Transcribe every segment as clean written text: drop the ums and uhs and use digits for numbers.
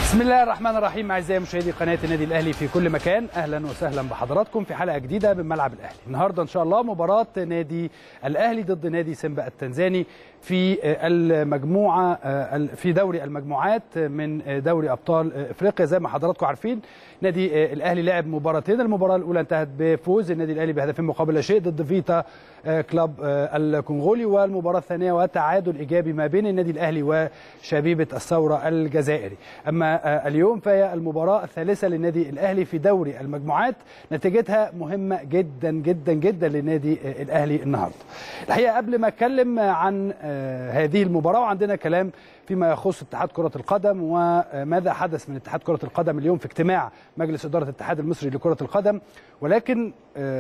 بسم الله الرحمن الرحيم. اعزائي مشاهدي قناه النادي الاهلي في كل مكان، اهلا وسهلا بحضراتكم في حلقه جديده من ملعب الاهلي. النهارده ان شاء الله مباراه نادي الاهلي ضد نادي سيمبا التنزاني في المجموعه في دوري المجموعات من دوري ابطال افريقيا. زي ما حضراتكم عارفين نادي الاهلي لعب مباراتين، المباراه الاولى انتهت بفوز النادي الاهلي بهدفين مقابل لا شيء ضد فيتا كلاب الكونغولي، والمباراه الثانيه وتعادل ايجابي ما بين النادي الاهلي وشبيبه الثوره الجزائري. اما اليوم فهي المباراه الثالثه للنادي الاهلي في دوري المجموعات، نتيجتها مهمه جدا جدا جدا للنادي الاهلي النهارده. الحقيقه قبل ما اتكلم عن هذه المباراه وعندنا كلام فيما يخص اتحاد كره القدم وماذا حدث من اتحاد كره القدم اليوم في اجتماع مجلس اداره الاتحاد المصري لكره القدم، ولكن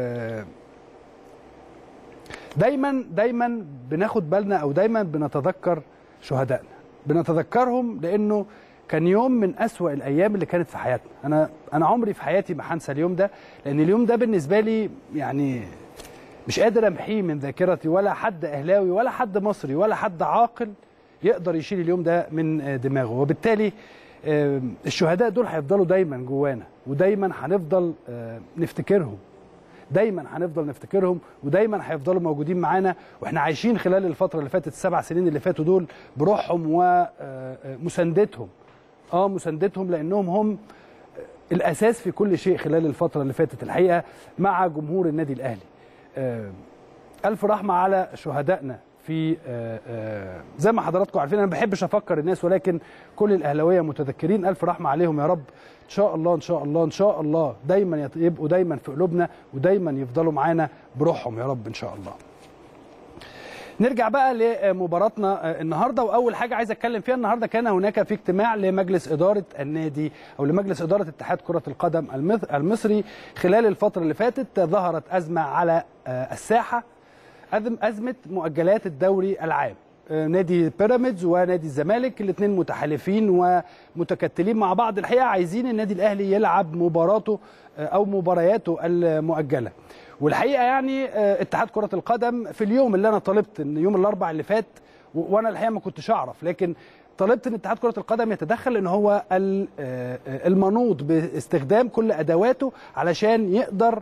دايما بناخد بالنا او دايما بنتذكر شهدائنا، بنتذكرهم لانه كان يوم من أسوأ الأيام اللي كانت في حياتنا. أنا عمري في حياتي ما هنسى اليوم ده، لأن اليوم ده بالنسبة لي يعني مش قادر أمحيه من ذاكرتي، ولا حد أهلاوي ولا حد مصري ولا حد عاقل يقدر يشيل اليوم ده من دماغه. وبالتالي الشهداء دول هيفضلوا دايما جوانا، ودايما هنفضل نفتكرهم، دايما هنفضل نفتكرهم، ودايما هيفضلوا موجودين معانا. واحنا عايشين خلال الفترة اللي فاتت، ال7 سنين اللي فاتوا دول، بروحهم ومساندتهم. مساندتهم لانهم هم الاساس في كل شيء خلال الفتره اللي فاتت الحقيقه مع جمهور النادي الاهلي. الف رحمه على شهدائنا. في زي ما حضراتكم عارفين، انا ما بحبش افكر الناس، ولكن كل الاهلاويه متذكرين. الف رحمه عليهم يا رب. ان شاء الله ان شاء الله ان شاء الله دايما يبقوا دايما في قلوبنا، ودايما يفضلوا معانا بروحهم يا رب ان شاء الله. نرجع بقى لمباراتنا النهارده، واول حاجه عايز اتكلم فيها النهارده كان هناك في اجتماع لمجلس اداره النادي او لمجلس اداره اتحاد كره القدم المصري. خلال الفتره اللي فاتت ظهرت ازمه على الساحه، ازمه مؤجلات الدوري العام. نادي بيراميدز ونادي الزمالك الاثنين متحالفين ومتكتلين مع بعض، الحقيقه عايزين النادي الاهلي يلعب مباراته او مبارياته المؤجله. والحقيقه يعني اتحاد كره القدم في اليوم اللي انا طلبت، ان يوم الاربعاء اللي فات، وانا الحقيقه ما كنتش اعرف، لكن طلبت ان اتحاد كره القدم يتدخل، ان هو المنوط باستخدام كل ادواته علشان يقدر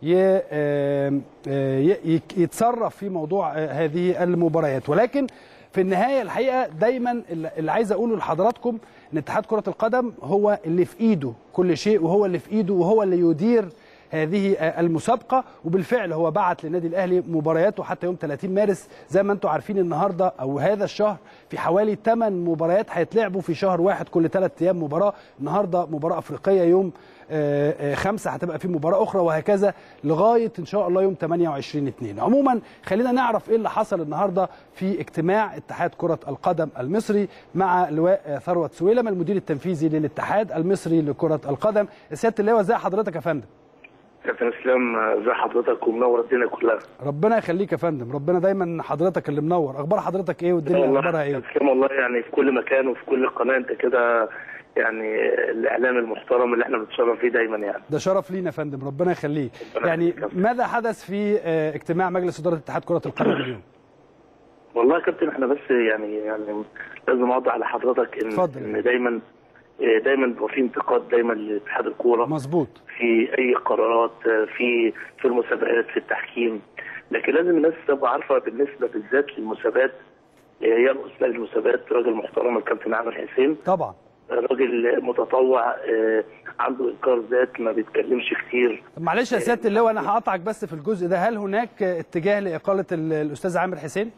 يتصرف في موضوع هذه المباريات. ولكن في النهايه الحقيقه دايما اللي عايز اقوله لحضراتكم ان اتحاد كره القدم هو اللي في ايده كل شيء، وهو اللي في ايده، وهو اللي يدير هذه المسابقه. وبالفعل هو بعت للنادي الاهلي مبارياته حتى يوم 30 مارس. زي ما انتم عارفين النهارده او هذا الشهر في حوالي 8 مباريات هيتلعبوا في شهر واحد، كل 3 ايام مباراه. النهارده مباراه افريقيه، يوم 5 هتبقى في مباراه اخرى، وهكذا لغايه ان شاء الله يوم 28/2. عموما خلينا نعرف ايه اللي حصل النهارده في اجتماع اتحاد كره القدم المصري مع لواء ثروت سويلم المدير التنفيذي للاتحاد المصري لكره القدم. سياده اللواء، ازي حضرتك يا فندم؟ كابتن اسلام، ازي حضرتك؟ ومنور الدنيا كلها. ربنا يخليك يا فندم، ربنا دايما حضرتك اللي منور. اخبار حضرتك ايه والدنيا اخبارها ايه؟ اسلام والله يعني في كل مكان وفي كل قناه انت كده، يعني الاعلام المحترم اللي احنا بنتشرف فيه دايما. يعني ده شرف لينا يا فندم، ربنا يخليك. يعني ماذا حدث في اجتماع مجلس اداره اتحاد كره القدم اليوم؟ والله يا كابتن احنا بس يعني لازم اوضح لحضرتك ان دايما بيبقى في انتقاد دايما لاتحاد الكوره. مظبوط. في اي قرارات في المسابقات، في التحكيم، لكن لازم الناس تبقى عارفه بالنسبه بالذات للمسابقات. يرقص لجنه المسابقات راجل محترم، الكابتن عامر حسين. طبعا راجل متطوع، عنده انكار ذات، ما بيتكلمش كتير. طب معلش يا سياده اللواء، انا هقطعك بس في الجزء ده. هل هناك اتجاه لاقاله الاستاذ عامر حسين؟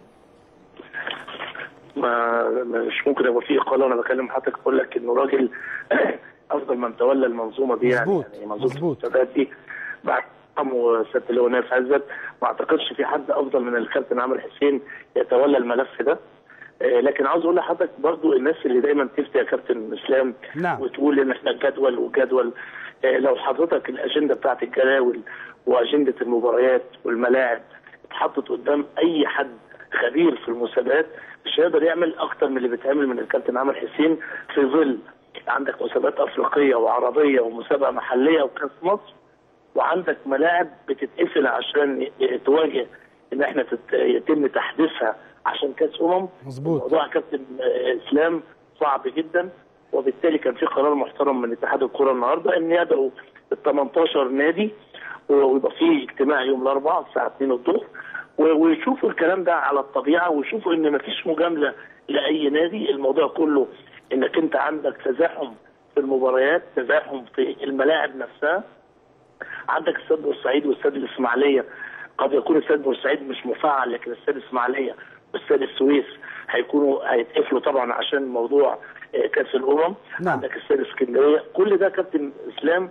مش ممكن يبقى فيه اقاله. وانا بكلم حضرتك بقول لك انه راجل افضل من تولى المنظومه دي. مظبوط. يعني منظومه المسابقات دي بعد سياده اللواء نايف عزت ما اعتقدش في حد افضل من الكابتن عامر حسين يتولى الملف ده. لكن عاوز اقول لحضرتك برضو الناس اللي دايما تفتي يا كابتن اسلام، نعم، وتقول ان احنا جدول وجدول. لو حضرتك الاجنده بتاعت الجداول واجنده المباريات والملاعب اتحطت قدام اي حد خبير في المسابقات، مش هيقدر يعمل اكتر من اللي بيتعمل من الكابتن عامر حسين. في ظل عندك مسابقات افريقيه وعربيه ومسابقه محليه وكاس مصر، وعندك ملاعب بتتقفل عشان تواجه ان احنا يتم تحديثها عشان كاس مظبوط. الموضوع كابتن اسلام صعب جدا. وبالتالي كان في قرار محترم من اتحاد الكره النهارده ان يدعوا ال 18 نادي ويبقى في اجتماع يوم الاربعاء الساعه 2 الظهر ويشوفوا الكلام ده على الطبيعه ويشوفوا ان مفيش مجامله لاي نادي. الموضوع كله انك انت عندك تزاحم في المباريات، تزاحم في الملاعب نفسها. عندك استاد بورسعيد واستاد الاسماعيليه، قد يكون استاد بورسعيد مش مفعل، لكن استاد الاسماعيليه واستاد السويس هيتقفلوا طبعا عشان موضوع كاس الامم. نعم. عندك استاد اسكندريه، كل ده كابتن اسلام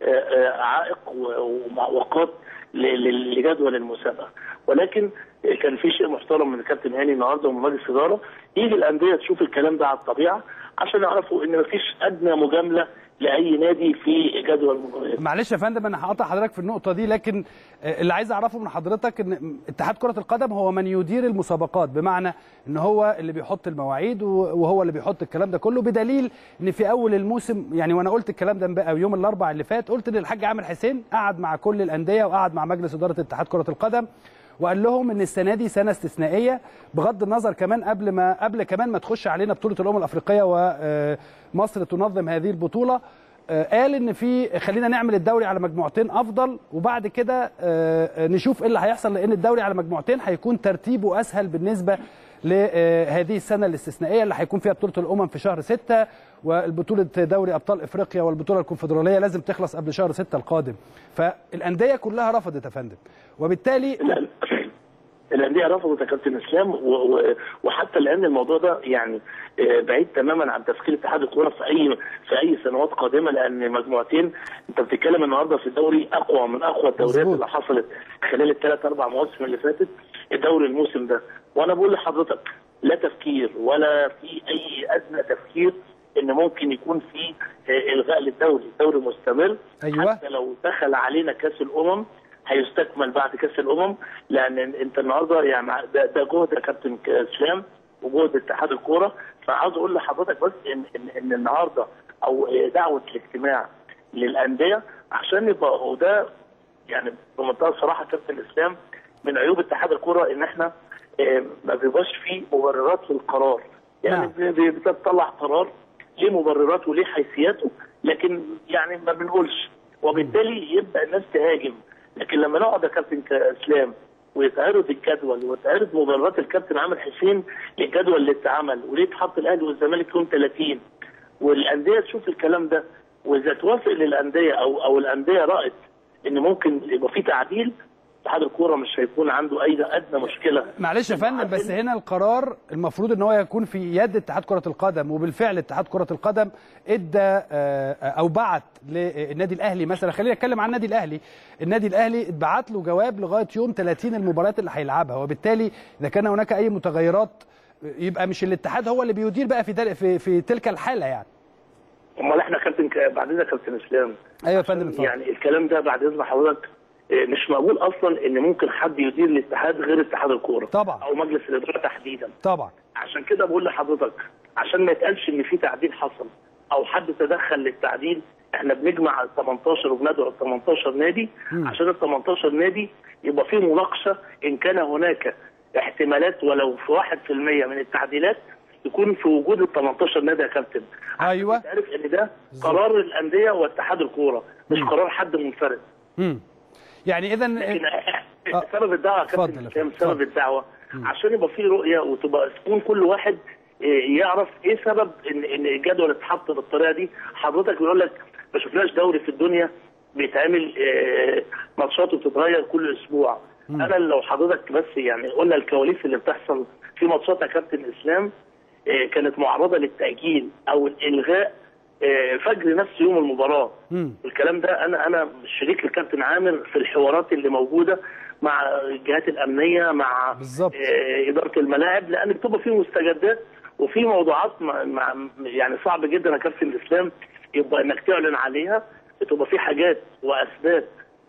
عائق ومعوقات لجدول المسابقه. ولكن كان في شيء محترم من الكابتن هاني النهارده ومن مجلس الاداره، يجي الانديه تشوف الكلام ده على الطبيعه عشان يعرفوا ان مفيش ادنى مجامله لاي نادي في جدول المباريات. معلش يا فندم انا هقطع حضرتك في النقطه دي، لكن اللي عايز اعرفه من حضرتك ان اتحاد كره القدم هو من يدير المسابقات، بمعنى ان هو اللي بيحط المواعيد وهو اللي بيحط الكلام ده كله، بدليل ان في اول الموسم يعني وانا قلت الكلام ده بقى يوم الاربعاء اللي فات، قلت ان الحاج عامر حسين قعد مع كل الانديه وقعد مع مجلس اداره اتحاد كره القدم وقال لهم ان السنه دي سنه استثنائيه، بغض النظر كمان قبل كمان ما تخش علينا بطوله الامم الافريقيه ومصر تنظم هذه البطوله. قال ان خلينا نعمل الدوري على مجموعتين افضل، وبعد كده نشوف ايه اللي هيحصل، لان الدوري على مجموعتين هيكون ترتيبه اسهل بالنسبه لهذه السنه الاستثنائيه اللي هيكون فيها بطوله الامم في شهر 6، والبطوله دوري ابطال افريقيا والبطوله الكونفدراليه لازم تخلص قبل شهر 6 القادم. فالانديه كلها رفضت يا فندم، وبالتالي الانديه رفضت يا كابتن اسلام. وحتى الان الموضوع ده يعني بعيد تماما عن تفكير اتحاد الكوره في اي سنوات قادمه، لان مجموعتين انت بتتكلم النهارده في الدوري اقوى من اقوى الدوريات اللي حصلت خلال الثلاث اربع مواسم اللي فاتت. الدوري الموسم ده، وانا بقول لحضرتك لا تفكير ولا في اي ادنى تفكير ان ممكن يكون في الغاء للدوري. الدوري مستمر. أيوة. حتى لو دخل علينا كاس الامم هيستكمل بعد كاس الامم، لان انت النهارده يعني ده جهد يا كابتن اسلام وجهد اتحاد الكوره. فعاوز اقول لحضرتك بس ان النهارده او دعوه الاجتماع للانديه عشان يبقى، وده يعني بمنتهى الصراحه كابتن اسلام من عيوب اتحاد الكوره ان احنا ما بيبقاش فيه مبررات للقرار. يعني بتطلع قرار ليه مبرراته وليه حيثياته، لكن يعني ما بنقولش، وبالتالي يبدا الناس تهاجم. لكن لما نقعد يا كابتن اسلام ويتعرض الجدول ويتعرض مباريات الكابتن عامر حسين للجدول اللي اتعمل وليه اتحط الاهلي والزمالك يوم 30، والانديه تشوف الكلام ده، واذا توافق للانديه او الانديه رأت ان ممكن يبقى في تعديل، اتحاد الكوره مش هيكون عنده اي ادنى مشكله. معلش يا فندم، بس هنا القرار المفروض ان هو يكون في يد اتحاد كره القدم، وبالفعل اتحاد كره القدم ادى او بعت للنادي الاهلي مثلا، خلينا نتكلم عن النادي الاهلي اتبعت له جواب لغايه يوم 30 المباريات اللي هيلعبها، وبالتالي اذا كان هناك اي متغيرات يبقى مش الاتحاد هو اللي بيدير بقى في تلك الحاله يعني. امال احنا كابتن بعد اذنك كابتن اسلام. ايوه يا فندم. يعني الكلام ده بعد اذن حضرتك مش مقبول اصلا ان ممكن حد يدير الاتحاد غير اتحاد الكوره طبعا، او مجلس الاداره تحديدا طبعا. عشان كده بقول لحضرتك عشان ما يتقالش ان في تعديل حصل او حد تدخل للتعديل، احنا بنجمع ال 18 وبندعو ال 18 نادي عشان ال 18 نادي يبقى في مناقشه ان كان هناك احتمالات ولو في 1% من التعديلات يكون في وجود ال 18 نادي يا كابتن. ايوه. تعرف ان ده قرار الانديه واتحاد الكوره مش قرار حد منفرد. يعني اذا سبب الدعوه يا كابتن، سبب الدعوه عشان يبقى في رؤيه وتبقى تكون كل واحد يعرف ايه سبب ان الجدول اتحط بالطريقه دي. حضرتك بيقول لك ما شفناش دوري في الدنيا بيتعمل ماتشات وبتتغير كل اسبوع. انا لو حضرتك بس يعني قلنا الكواليس اللي بتحصل في ماتشات يا كابتن اسلام كانت معرضه للتاجيل او الالغاء فجر نفس يوم المباراه. الكلام ده انا شريك الكابتن عامر في الحوارات اللي موجوده مع الجهات الامنيه مع اداره الملاعب، لان بتبقى فيه مستجدات وفي موضوعات يعني صعب جدا يا كابتن اسلام يبقى انك تعلن عليها، بتبقى في حاجات واسباب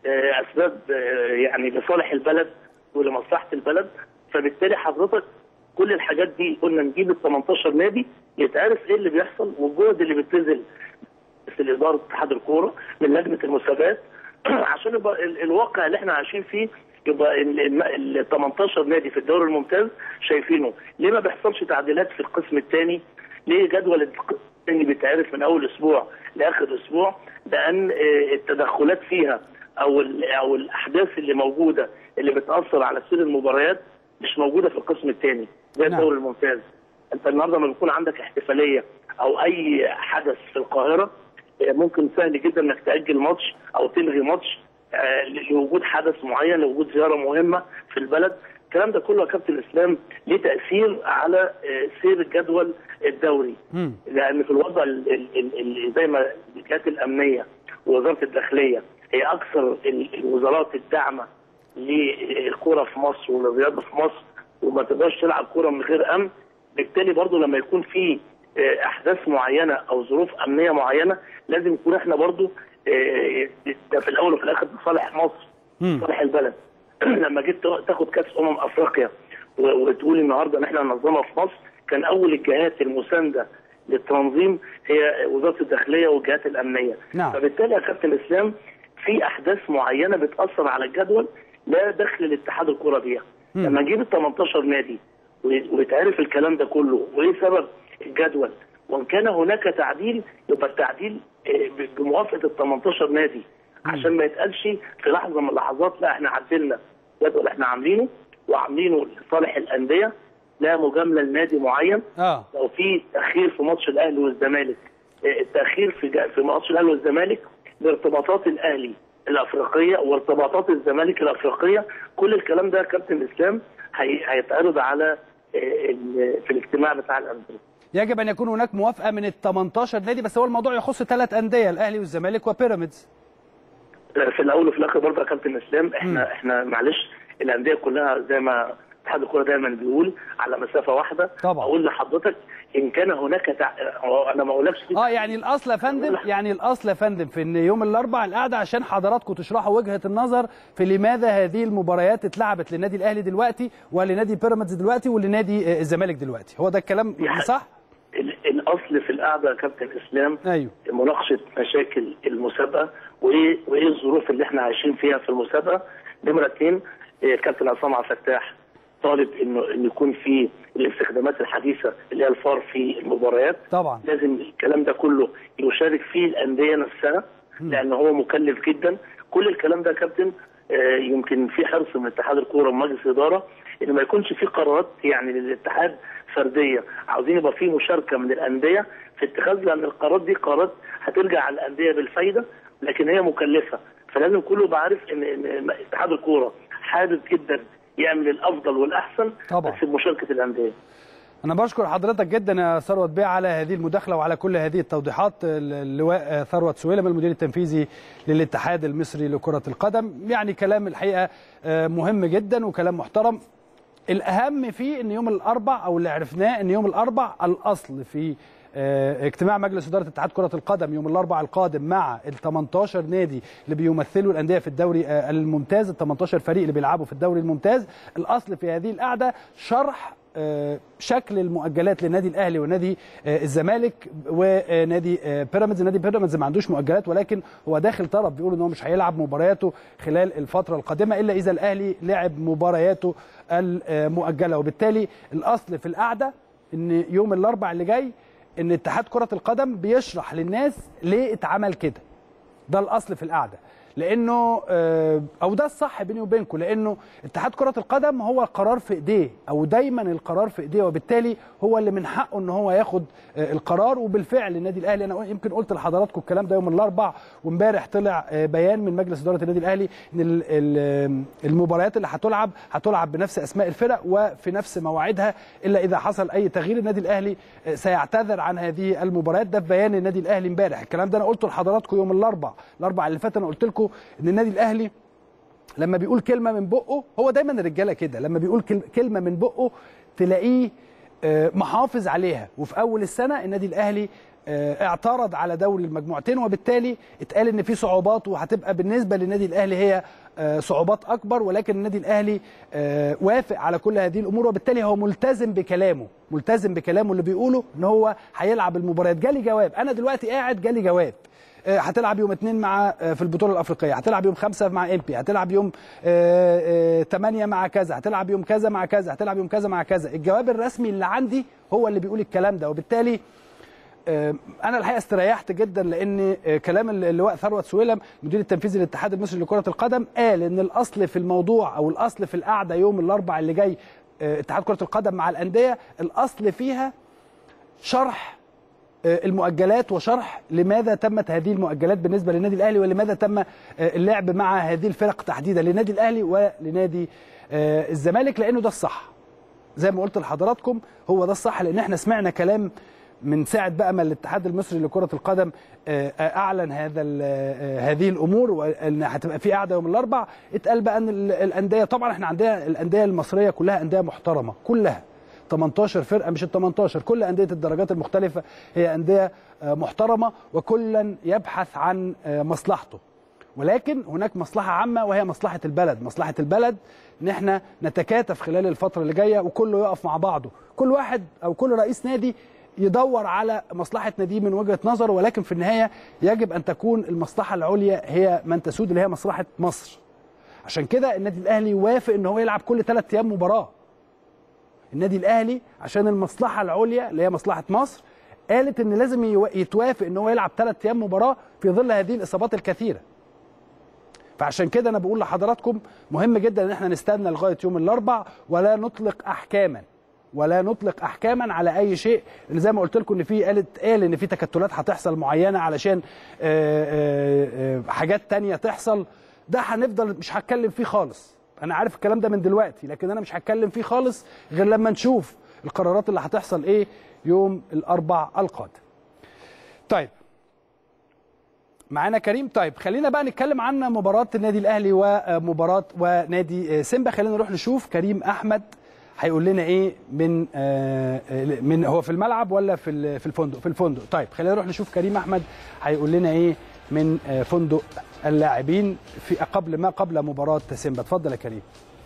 يعني لصالح البلد ولمصلحه البلد. فبالتالي حضرتك كل الحاجات دي قلنا نجيب ال 18 نادي يتعرف ايه اللي بيحصل والجهد اللي بيتبذل في اداره اتحاد الكوره من لجنه المسابقات عشان يبقى الواقع اللي احنا عايشين فيه يبقى ال 18 نادي في الدوري الممتاز شايفينه. ليه ما بيحصلش تعديلات في القسم الثاني؟ ليه جدول الثاني بيتعرف من اول اسبوع لاخر اسبوع، لان التدخلات فيها او الاحداث اللي موجوده اللي بتاثر على سير المباريات مش موجوده في القسم الثاني زي الدوري الممتاز. انت النهارده لما بيكون عندك احتفاليه او اي حدث في القاهره ممكن سهل جدا انك تاجل ماتش او تلغي ماتش لوجود حدث معين، لوجود زياره مهمه في البلد. الكلام ده كله يا كابتن اسلام ليه تاثير على سير الجدول الدوري، لان في الوضع اللي زي ما الجهات الامنيه ووزاره الداخليه هي اكثر الوزارات الداعمه للكره في مصر وللرياضه في مصر، وما تقدرش تلعب كره من غير امن. بالتالي برضو لما يكون في احداث معينه او ظروف امنيه معينه لازم يكون احنا برضو ده في الاول وفي الاخر لصالح مصر، لصالح البلد. لما جيت تاخد كاس افريقيا وتقول النهارده ان احنا ننظمها في مصر، كان اول الجهات المسانده للتنظيم هي وزاره الداخليه والجهات الامنيه. نعم. فبالتالي يا كابتن اسلام في احداث معينه بتاثر على الجدول لا دخل الاتحاد الكره بيها. لما نجيب ال 18 نادي ويتعرف الكلام ده كله وايه سبب الجدول، وان كان هناك تعديل يبقى التعديل بموافقه ال 18 نادي، عشان ما يتقالش في لحظه من اللحظات لا احنا عدلنا جدول احنا عاملينه وعاملينه لصالح الانديه، لا مجامله لنادي معين. لو في تاخير في ماتش الاهلي والزمالك، التاخير في ماتش الاهلي والزمالك لارتباطات الاهلي الافريقيه وارتباطات الزمالك الافريقيه، كل الكلام ده يا كابتن اسلام هيتعرض على في الاجتماع بتاع الانديه. يجب ان يكون هناك موافقه من ال 18 نادي، بس هو الموضوع يخص 3 انديه، الاهلي والزمالك وبيراميدز. في الاول وفي الاخر برضه يا كابتن اسلام احنا معلش الانديه كلها زي ما اتحاد الكوره دايما بيقول على مسافه واحده. طبعا. اقول لحضرتك ان كان هناك انا ما اقولكش يعني الاصل يا فندم، الاصل يا فندم في ان يوم الاربعاء القعده عشان حضراتكم تشرحوا وجهه النظر في لماذا هذه المباريات اتلعبت للنادي الاهلي دلوقتي ولنادي بيراميدز دلوقتي ولنادي الزمالك دلوقتي، هو ده الكلام صح؟ الاصل في القعده يا كابتن اسلام ايوه مناقشه مشاكل المسابقه وايه الظروف اللي احنا عايشين فيها في المسابقه. نمره 2 كابتن عصام عبد الفتاح طالب انه يكون في الاستخدامات الحديثه اللي هي الفار في المباريات. طبعا لازم الكلام ده كله يشارك فيه الانديه نفسها لان هو مكلف جدا. كل الكلام ده يا كابتن يمكن في حرص من اتحاد الكوره ومجلس الاداره ان ما يكونش في قرارات يعني للاتحاد فرديه، عاوزين يبقى في مشاركه من الانديه في اتخاذ، لان القرارات دي قرارات هترجع على الانديه بالفايده لكن هي مكلفه. فلازم كله يبقى عارف ان اتحاد الكوره حابب جدا يعمل الافضل والاحسن طبعا بس بمشاركه الانديه. أنا بشكر حضرتك جدا يا ثروت بيه على هذه المداخلة وعلى كل هذه التوضيحات. اللواء ثروت سويلم المدير التنفيذي للاتحاد المصري لكرة القدم، يعني كلام الحقيقة مهم جدا وكلام محترم. الأهم فيه أن يوم الأربع أو اللي عرفناه أن يوم الأربع الأصل في اجتماع مجلس إدارة اتحاد كرة القدم يوم الأربع القادم مع ال 18 نادي اللي بيمثلوا الأندية في الدوري الممتاز، ال 18 فريق اللي بيلعبوا في الدوري الممتاز. الأصل في هذه القعدة شرح شكل المؤجلات لنادي الاهلي ونادي الزمالك ونادي بيراميدز. نادي بيراميدز ما عندوش مؤجلات ولكن هو داخل طرف بيقول ان هو مش هيلعب مبارياته خلال الفتره القادمه الا اذا الاهلي لعب مبارياته المؤجله. وبالتالي الاصل في القعده ان يوم الاربعاء اللي جاي ان اتحاد كره القدم بيشرح للناس ليه اتعمل كده. ده الاصل في القعده، لانه او ده الصح بيني وبينكم، لانه اتحاد كره القدم هو القرار في ايديه او دايما القرار في ايديه، وبالتالي هو اللي من حقه ان هو ياخد القرار. وبالفعل النادي الاهلي انا يمكن قلت لحضراتكم الكلام ده يوم الاربعاء، وامبارح طلع بيان من مجلس اداره النادي الاهلي ان المباريات اللي هتلعب بنفس اسماء الفرق وفي نفس مواعيدها، الا اذا حصل اي تغيير النادي الاهلي سيعتذر عن هذه المباريات. ده في بيان النادي الاهلي امبارح. الكلام ده انا قلته لحضراتكم يوم الاربعاء اللي فات. انا قلت لكم ان النادي الاهلي لما بيقول كلمه من بقه، هو دايما الرجاله كده، لما بيقول كلمه من بقه تلاقيه محافظ عليها. وفي اول السنه النادي الاهلي اعترض على دوري المجموعتين، وبالتالي اتقال ان في صعوبات وهتبقى بالنسبه للنادي الاهلي هي صعوبات اكبر، ولكن النادي الاهلي وافق على كل هذه الامور، وبالتالي هو ملتزم بكلامه اللي بيقوله ان هو هيلعب المباريات. جالي جواب، انا دلوقتي قاعد جالي جواب هتلعب يوم 2 مع في البطوله الافريقيه، هتلعب يوم 5 مع امبي، هتلعب يوم 8 مع كذا، هتلعب يوم كذا مع كذا، هتلعب يوم كذا مع كذا. الجواب الرسمي اللي عندي هو اللي بيقول الكلام ده، وبالتالي انا الحقيقه استريحت جدا، لان كلام اللواء ثروت سويلم مدير التنفيذي للاتحاد المصري لكره القدم قال ان الاصل في الموضوع او الاصل في القعده يوم الاربعاء اللي جاي اتحاد كره القدم مع الانديه، الاصل فيها شرح المؤجلات وشرح لماذا تمت هذه المؤجلات بالنسبه للنادي الاهلي، ولماذا تم اللعب مع هذه الفرق تحديدا للنادي الاهلي ولنادي الزمالك، لانه ده الصح. زي ما قلت لحضراتكم هو ده الصح، لان احنا سمعنا كلام من ساعه بقى ما الاتحاد المصري لكره القدم اعلن هذه الامور وان هتبقى في قعده يوم الاربعاء. اتقال بقى ان الانديه، طبعا احنا عندنا الانديه المصريه كلها انديه محترمه، كلها 18 فرقه، مش ال 18، كل انديه الدرجات المختلفه هي انديه محترمه، وكلا يبحث عن مصلحته. ولكن هناك مصلحه عامه وهي مصلحه البلد، مصلحه البلد ان احنا نتكاتف خلال الفتره اللي جايه وكله يقف مع بعضه، كل واحد او كل رئيس نادي يدور على مصلحه ناديه من وجهه نظره، ولكن في النهايه يجب ان تكون المصلحه العليا هي من تسود، اللي هي مصلحه مصر. عشان كده النادي الاهلي وافق ان هو يلعب كل 3 ايام مباراه. النادي الاهلي عشان المصلحه العليا اللي هي مصلحه مصر قالت ان لازم يتوافق ان هو يلعب 3 ايام مباراه في ظل هذه الاصابات الكثيره. فعشان كده انا بقول لحضراتكم مهم جدا ان احنا نستنى لغايه يوم الاربعاء ولا نطلق احكاما على اي شيء، اللي زي ما قلت لكم ان في قال ان في تكتلات هتحصل معينه علشان حاجات تانية تحصل. ده هنفضل مش هتكلم فيه خالص، انا عارف الكلام ده من دلوقتي، لكن انا مش هتكلم فيه خالص غير لما نشوف القرارات اللي هتحصل ايه يوم الاربعاء القادم. طيب معانا كريم. طيب خلينا بقى نتكلم عن مباراه النادي الاهلي ومباراه ونادي سيمبا. خلينا نروح نشوف كريم احمد هيقول لنا ايه من هو في الملعب ولا في الفندق؟ في الفندق. طيب خلينا نروح نشوف كريم احمد هيقول لنا ايه من فندق اللاعبين في قبل مباراه سيمبا. اتفضل يا كريم.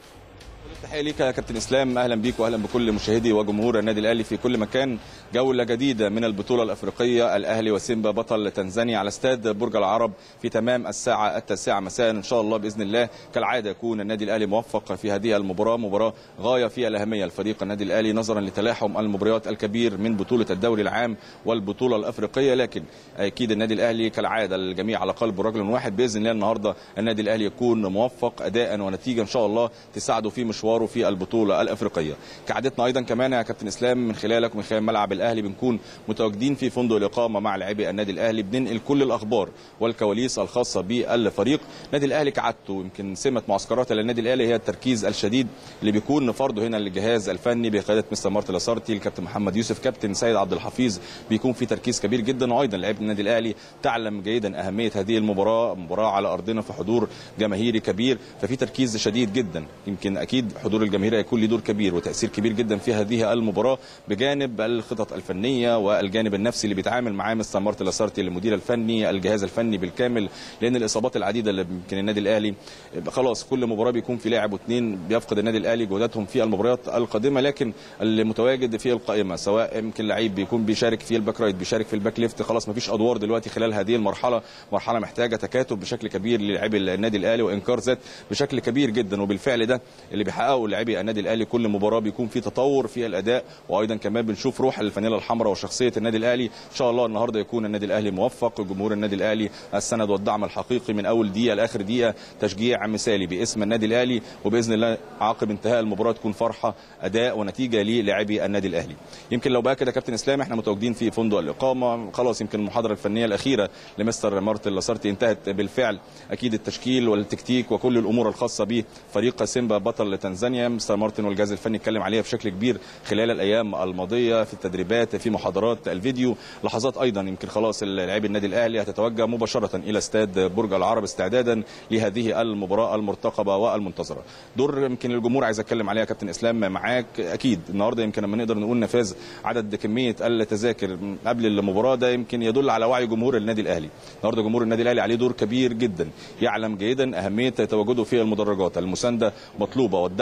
تحيه ليك يا كابتن اسلام، اهلا بيك واهلا بكل مشاهدي وجمهور النادي الاهلي في كل مكان. جوله جديده من البطوله الافريقيه، الاهلي وسيمبا بطل تنزانيا على استاد برج العرب في تمام الساعه 9 مساء ان شاء الله باذن الله. كالعاده يكون النادي الاهلي موفق في هذه المباراه، مباراه غايه في الاهميه لفريق النادي الاهلي نظرا لتلاحم المباريات الكبير من بطوله الدوري العام والبطوله الافريقيه. لكن اكيد النادي الاهلي كالعاده الجميع على قلب رجل واحد، باذن الله النهارده النادي الاهلي يكون موفق اداء ونتيجه ان شاء الله تساعده في مشواره في البطوله الافريقيه. كعادتنا ايضا كمان يا كابتن اسلام من خلالك ومن خلال ملعب الاهلي بنكون متواجدين في فندق الاقامه مع لاعبي النادي الاهلي، بننقل كل الاخبار والكواليس الخاصه بالفريق. النادي الاهلي كعادته يمكن سمه معسكرات النادي الاهلي هي التركيز الشديد اللي بيكون فرضه هنا للجهاز الفني بقياده مستر مارتن لاسارتي، الكابتن محمد يوسف، كابتن سيد عبد الحفيظ، بيكون في تركيز كبير جدا. وايضا لاعبي النادي الاهلي تعلم جيدا اهميه هذه المباراه، مباراه على ارضنا في حضور جماهيري كبير، ففي تركيز شديد جدا. يمكن اكيد حضور الجماهير هيكون له دور كبير وتاثير كبير جدا في هذه المباراه، بجانب الخطط الفنيه والجانب النفسي اللي بيتعامل معاه مستر مارتن لاسارتي المدير الفني، الجهاز الفني بالكامل، لان الاصابات العديده اللي يمكن النادي الاهلي خلاص كل مباراه بيكون في لاعب واثنين بيفقد النادي الاهلي جهوداتهم في المباريات القادمه. لكن اللي متواجد في القائمه سواء يمكن لعيب بيكون بيشارك في الباك رايت، بيشارك في الباك ليفت، خلاص ما فيش ادوار دلوقتي خلال هذه المرحله، مرحله محتاجه تكاتف بشكل كبير للاعبي النادي الاهلي وانكار ذات بشكل كبير جدا. وبالفعل ده اللي بيحققه لاعبي النادي الاهلي، كل مباراه بيكون في تطور في الاداء، وايضا كمان بنشوف روح الفانيلا الحمراء وشخصيه النادي الاهلي. ان شاء الله النهارده يكون النادي الاهلي موفق، جمهور النادي الاهلي السند والدعم الحقيقي من اول دقيقه لاخر دقيقه، تشجيع مثالي باسم النادي الاهلي، وباذن الله عقب انتهاء المباراه تكون فرحه اداء ونتيجه للاعبي النادي الاهلي. يمكن لو بقى كده كابتن اسلام احنا متواجدين في فندق الاقامه، خلاص يمكن المحاضره الفنيه الاخيره لمستر مارتن لاسارتي انتهت بالفعل، اكيد التشكيل والتكتيك وكل الامور الخاصه بفريق سيمبا بطل تنزانيا مستر مارتن والجهاز الفني اتكلم عليها بشكل كبير خلال الايام الماضيه في التدريبات، في محاضرات الفيديو، لحظات ايضا يمكن خلاص لاعبي النادي الاهلي هتتوجه مباشره الى استاد برج العرب استعدادا لهذه المباراه المرتقبه والمنتظره. دور يمكن الجمهور عايز اتكلم عليها كابتن اسلام معاك، اكيد النهارده يمكن لما نقدر نقول نفاذ عدد كميه التذاكر قبل المباراه ده يمكن يدل على وعي جمهور النادي الاهلي. النهارده جمهور النادي الاهلي عليه دور كبير جدا، يعلم جيدا اهميه تواجده في المدرجات، المسانده مطلوبه والدعم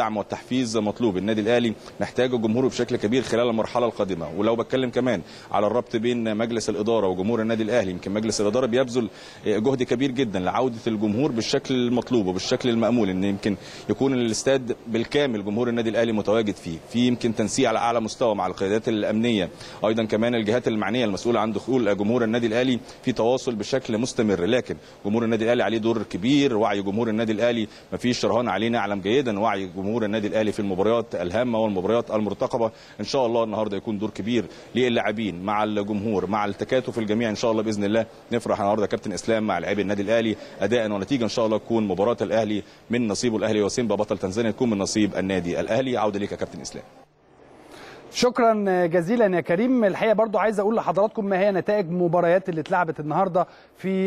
والدعم والتحفيز مطلوب. النادي الاهلي محتاج جمهوره بشكل كبير خلال المرحله القادمه. ولو بتكلم كمان على الربط بين مجلس الاداره وجمهور النادي الاهلي، يمكن مجلس الاداره بيبذل جهد كبير جدا لعوده الجمهور بالشكل المطلوب وبالشكل المامول، ان يمكن يكون الاستاد بالكامل جمهور النادي الاهلي متواجد فيه. في يمكن تنسيق على اعلى مستوى مع القيادات الامنيه، ايضا كمان الجهات المعنيه المسؤوله عن دخول جمهور النادي الاهلي في تواصل بشكل مستمر. لكن جمهور النادي الاهلي عليه دور كبير، وعي جمهور النادي الاهلي ما فيش رهان عليه، نعلم جيدا وعي جمهور النادي الاهلي في المباريات الهامه والمباريات المرتقبه. ان شاء الله النهارده يكون دور كبير للاعبين مع الجمهور مع التكاتف الجميع. ان شاء الله باذن الله نفرح النهارده كابتن اسلام مع لاعبي النادي الاهلي اداء ونتيجه. ان شاء الله تكون مباراه الاهلي من نصيب الاهلي وسيمبا بطل تنزانيا تكون من نصيب النادي الاهلي. عوده ليك يا كابتن اسلام. شكرا جزيلا يا كريم. الحقيقه برضو عايز اقول لحضراتكم ما هي نتائج مباريات اللي اتلعبت النهارده في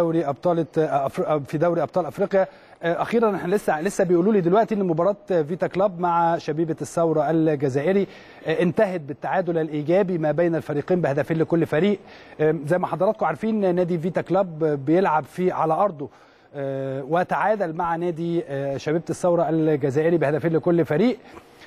دوري ابطال افريقيا. اخيرا احنا لسه بيقولوا لي دلوقتي ان مباراه فيتا كلوب مع شبيبه الثوره الجزائري انتهت بالتعادل الايجابي ما بين الفريقين بهدفين لكل فريق. زي ما حضراتكم عارفين نادي فيتا كلوب بيلعب على ارضه وتعادل مع نادي شبيبه الثوره الجزائري بهدفين لكل فريق.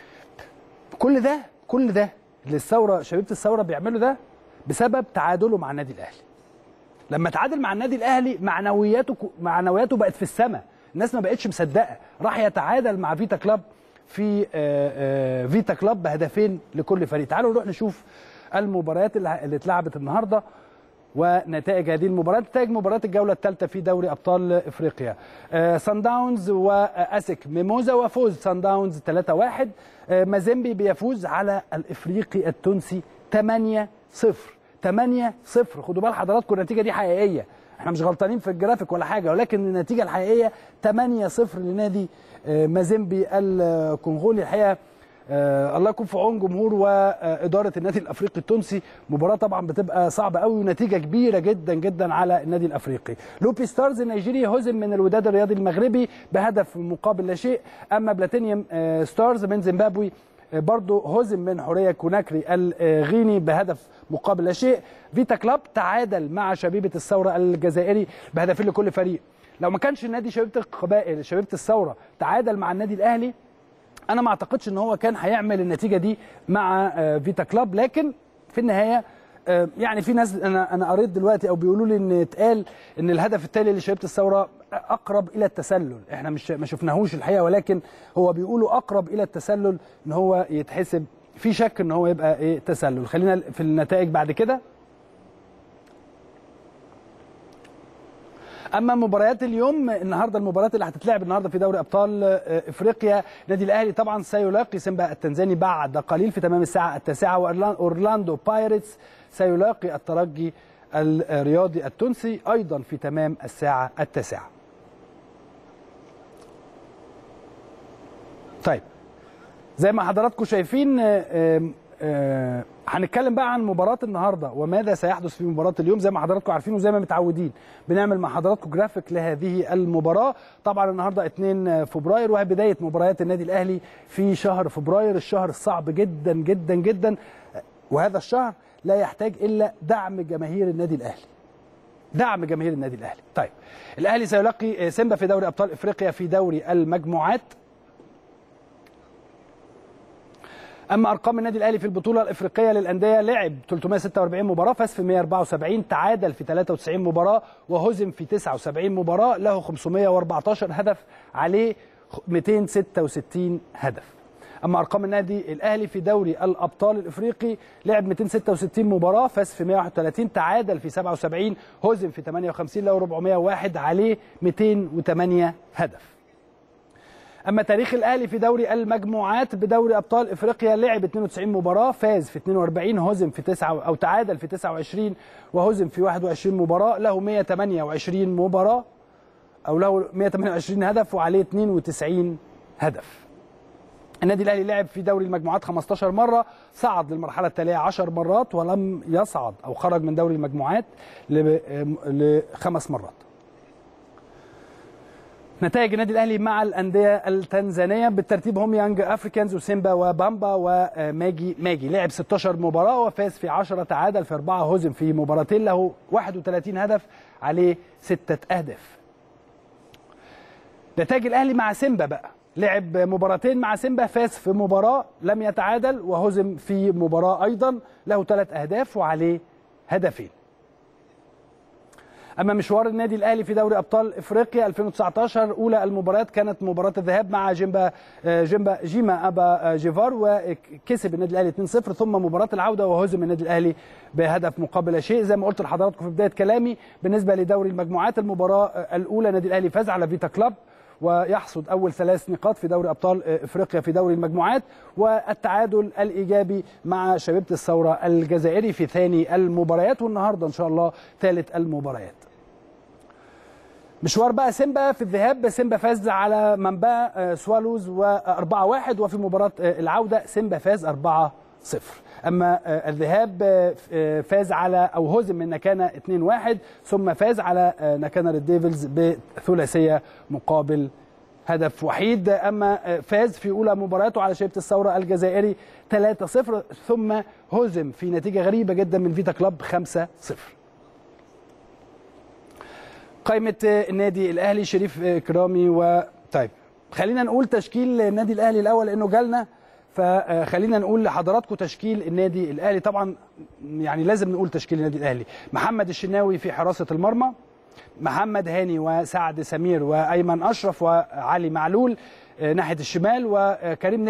كل ده اللي شبيبه الثوره بيعملوا ده بسبب تعادله مع النادي الاهلي. لما تعادل مع النادي الاهلي معنوياته بقت في السماء، الناس ما بقتش مصدقه، راح يتعادل مع فيتا كلوب في فيتا كلوب بهدفين لكل فريق. تعالوا نروح نشوف المباريات اللي اتلعبت النهارده ونتائج هذه المباريات. نتائج مباراه الجوله الثالثه في دوري ابطال افريقيا، سان داونز واسك ميموزا، وفوز سان داونز 3-1. مازيمبي بيفوز على الافريقي التونسي 8-0. خدوا بال حضراتكم النتيجه دي حقيقيه، احنا مش غلطانين في الجرافيك ولا حاجه، ولكن النتيجه الحقيقيه 8-0 لنادي مازيمبي الكونغولي. الحقيقه الله يكون في عون جمهور واداره النادي الافريقي التونسي. مباراه طبعا بتبقى صعبه قوي ونتيجه كبيره جدا جدا على النادي الافريقي. لوبي ستارز النيجيري هزم من الوداد الرياضي المغربي بهدف مقابل لا شيء. اما بلاتينيوم ستارز من زيمبابوي برضه هزم من حوريه كوناكري الغيني بهدف مقابل لا شيء. فيتا كلوب تعادل مع شبيبه الثوره الجزائري بهدفين لكل فريق. لو ما كانش النادي شبيبه الثوره تعادل مع النادي الاهلي، انا ما اعتقدش ان هو كان هيعمل النتيجه دي مع فيتا كلوب. لكن في النهايه يعني في ناس انا قريت دلوقتي او بيقولوا لي ان اتقال ان الهدف التالي لشبيبه الثوره اقرب الى التسلل. احنا ما شفناهوش الحقيقه، ولكن هو بيقولوا اقرب الى التسلل، ان هو يتحسب في شك ان هو يبقى تسلل. خلينا في النتائج بعد كده. اما مباريات اليوم النهارده، المباريات اللي هتتلعب النهارده في دوري ابطال افريقيا، النادي الاهلي طبعا سيلاقي سيمبا التنزاني بعد قليل في تمام الساعه 9، واورلاندو بايرتس سيلاقي الترجي الرياضي التونسي ايضا في تمام الساعه 9. طيب زي ما حضراتكم شايفين هنتكلم بقى عن مباراة النهارده وماذا سيحدث في مباراة اليوم. زي ما حضراتكم عارفين وزي ما متعودين بنعمل مع حضراتكم جرافيك لهذه المباراة. طبعا النهارده 2 فبراير وهي بداية مباريات النادي الأهلي في شهر فبراير، الشهر الصعب جدا جدا جدا، وهذا الشهر لا يحتاج إلا دعم جماهير النادي الأهلي. دعم جماهير النادي الأهلي. طيب الأهلي سيلاقي سيمبا في دوري أبطال إفريقيا في دوري المجموعات. اما ارقام النادي الاهلي في البطوله الافريقيه للانديه، لعب 346 مباراه، فاز في 174، تعادل في 93 مباراه، وهزم في 79 مباراه، له 514 هدف، عليه 266 هدف. اما ارقام النادي الاهلي في دوري الابطال الافريقي، لعب 266 مباراه، فاز في 131، تعادل في 77، هزم في 58، له 401، عليه 208 هدف. اما تاريخ الاهلي في دوري المجموعات بدوري ابطال افريقيا، لعب 92 مباراه، فاز في 42، هزم في 9 او تعادل في 29، وهزم في 21 مباراه، له 128 مباراه او له 128 هدف، وعليه 92 هدف. النادي الاهلي لعب في دوري المجموعات 15 مره، صعد للمرحله التاليه 10 مرات، ولم يصعد او خرج من دوري المجموعات ل5 مرات. نتائج النادي الاهلي مع الانديه التنزانيه بالترتيب هم يانج افريكانز وسيمبا وبامبا وماجي. لعب 16 مباراه وفاز في 10، تعادل في 4، هزم في مباراتين، له 31 هدف، عليه 6 اهداف. نتائج الاهلي مع سيمبا بقى، لعب مباراتين مع سيمبا، فاز في مباراه، لم يتعادل، وهزم في مباراه ايضا، له 3 أهداف وعليه هدفين. اما مشوار النادي الاهلي في دوري ابطال افريقيا 2019، اولى المباريات كانت مباراه الذهاب مع جيما ابا جيفار، وكسب النادي الاهلي 2-0، ثم مباراه العوده وهزم النادي الاهلي بهدف مقابل لا شيء. زي ما قلت لحضراتكم في بدايه كلامي، بالنسبه لدوري المجموعات المباراه الاولى النادي الاهلي فاز على فيتا كلوب ويحصد اول 3 نقاط في دوري ابطال افريقيا في دوري المجموعات، والتعادل الايجابي مع شبيبه الثوره الجزائري في ثاني المباريات، والنهارده ان شاء الله ثالث المباريات. مشوار بقى سيمبا في الذهاب، سيمبا فاز على منبع سوالوز 4-1، وفي مباراه العوده سيمبا فاز 4-0. اما الذهاب فاز على او هزم من نكانا 2-1، ثم فاز على نكانا ريد ديفلز بثلاثيه مقابل هدف وحيد. اما فاز في اولى مبارياته على شبيبه الثوره الجزائري 3-0، ثم هزم في نتيجه غريبه جدا من فيتا كلوب 5-0. قائمه النادي الاهلي شريف إكرامي طيب خلينا نقول تشكيل النادي الاهلي الاول لانه جالنا، فخلينا نقول لحضراتكم تشكيل النادي الاهلي. طبعا يعني لازم نقول تشكيل النادي الاهلي: محمد الشناوي في حراسه المرمى، محمد هاني وسعد سمير وايمن اشرف وعلي معلول ناحيه الشمال، وكريم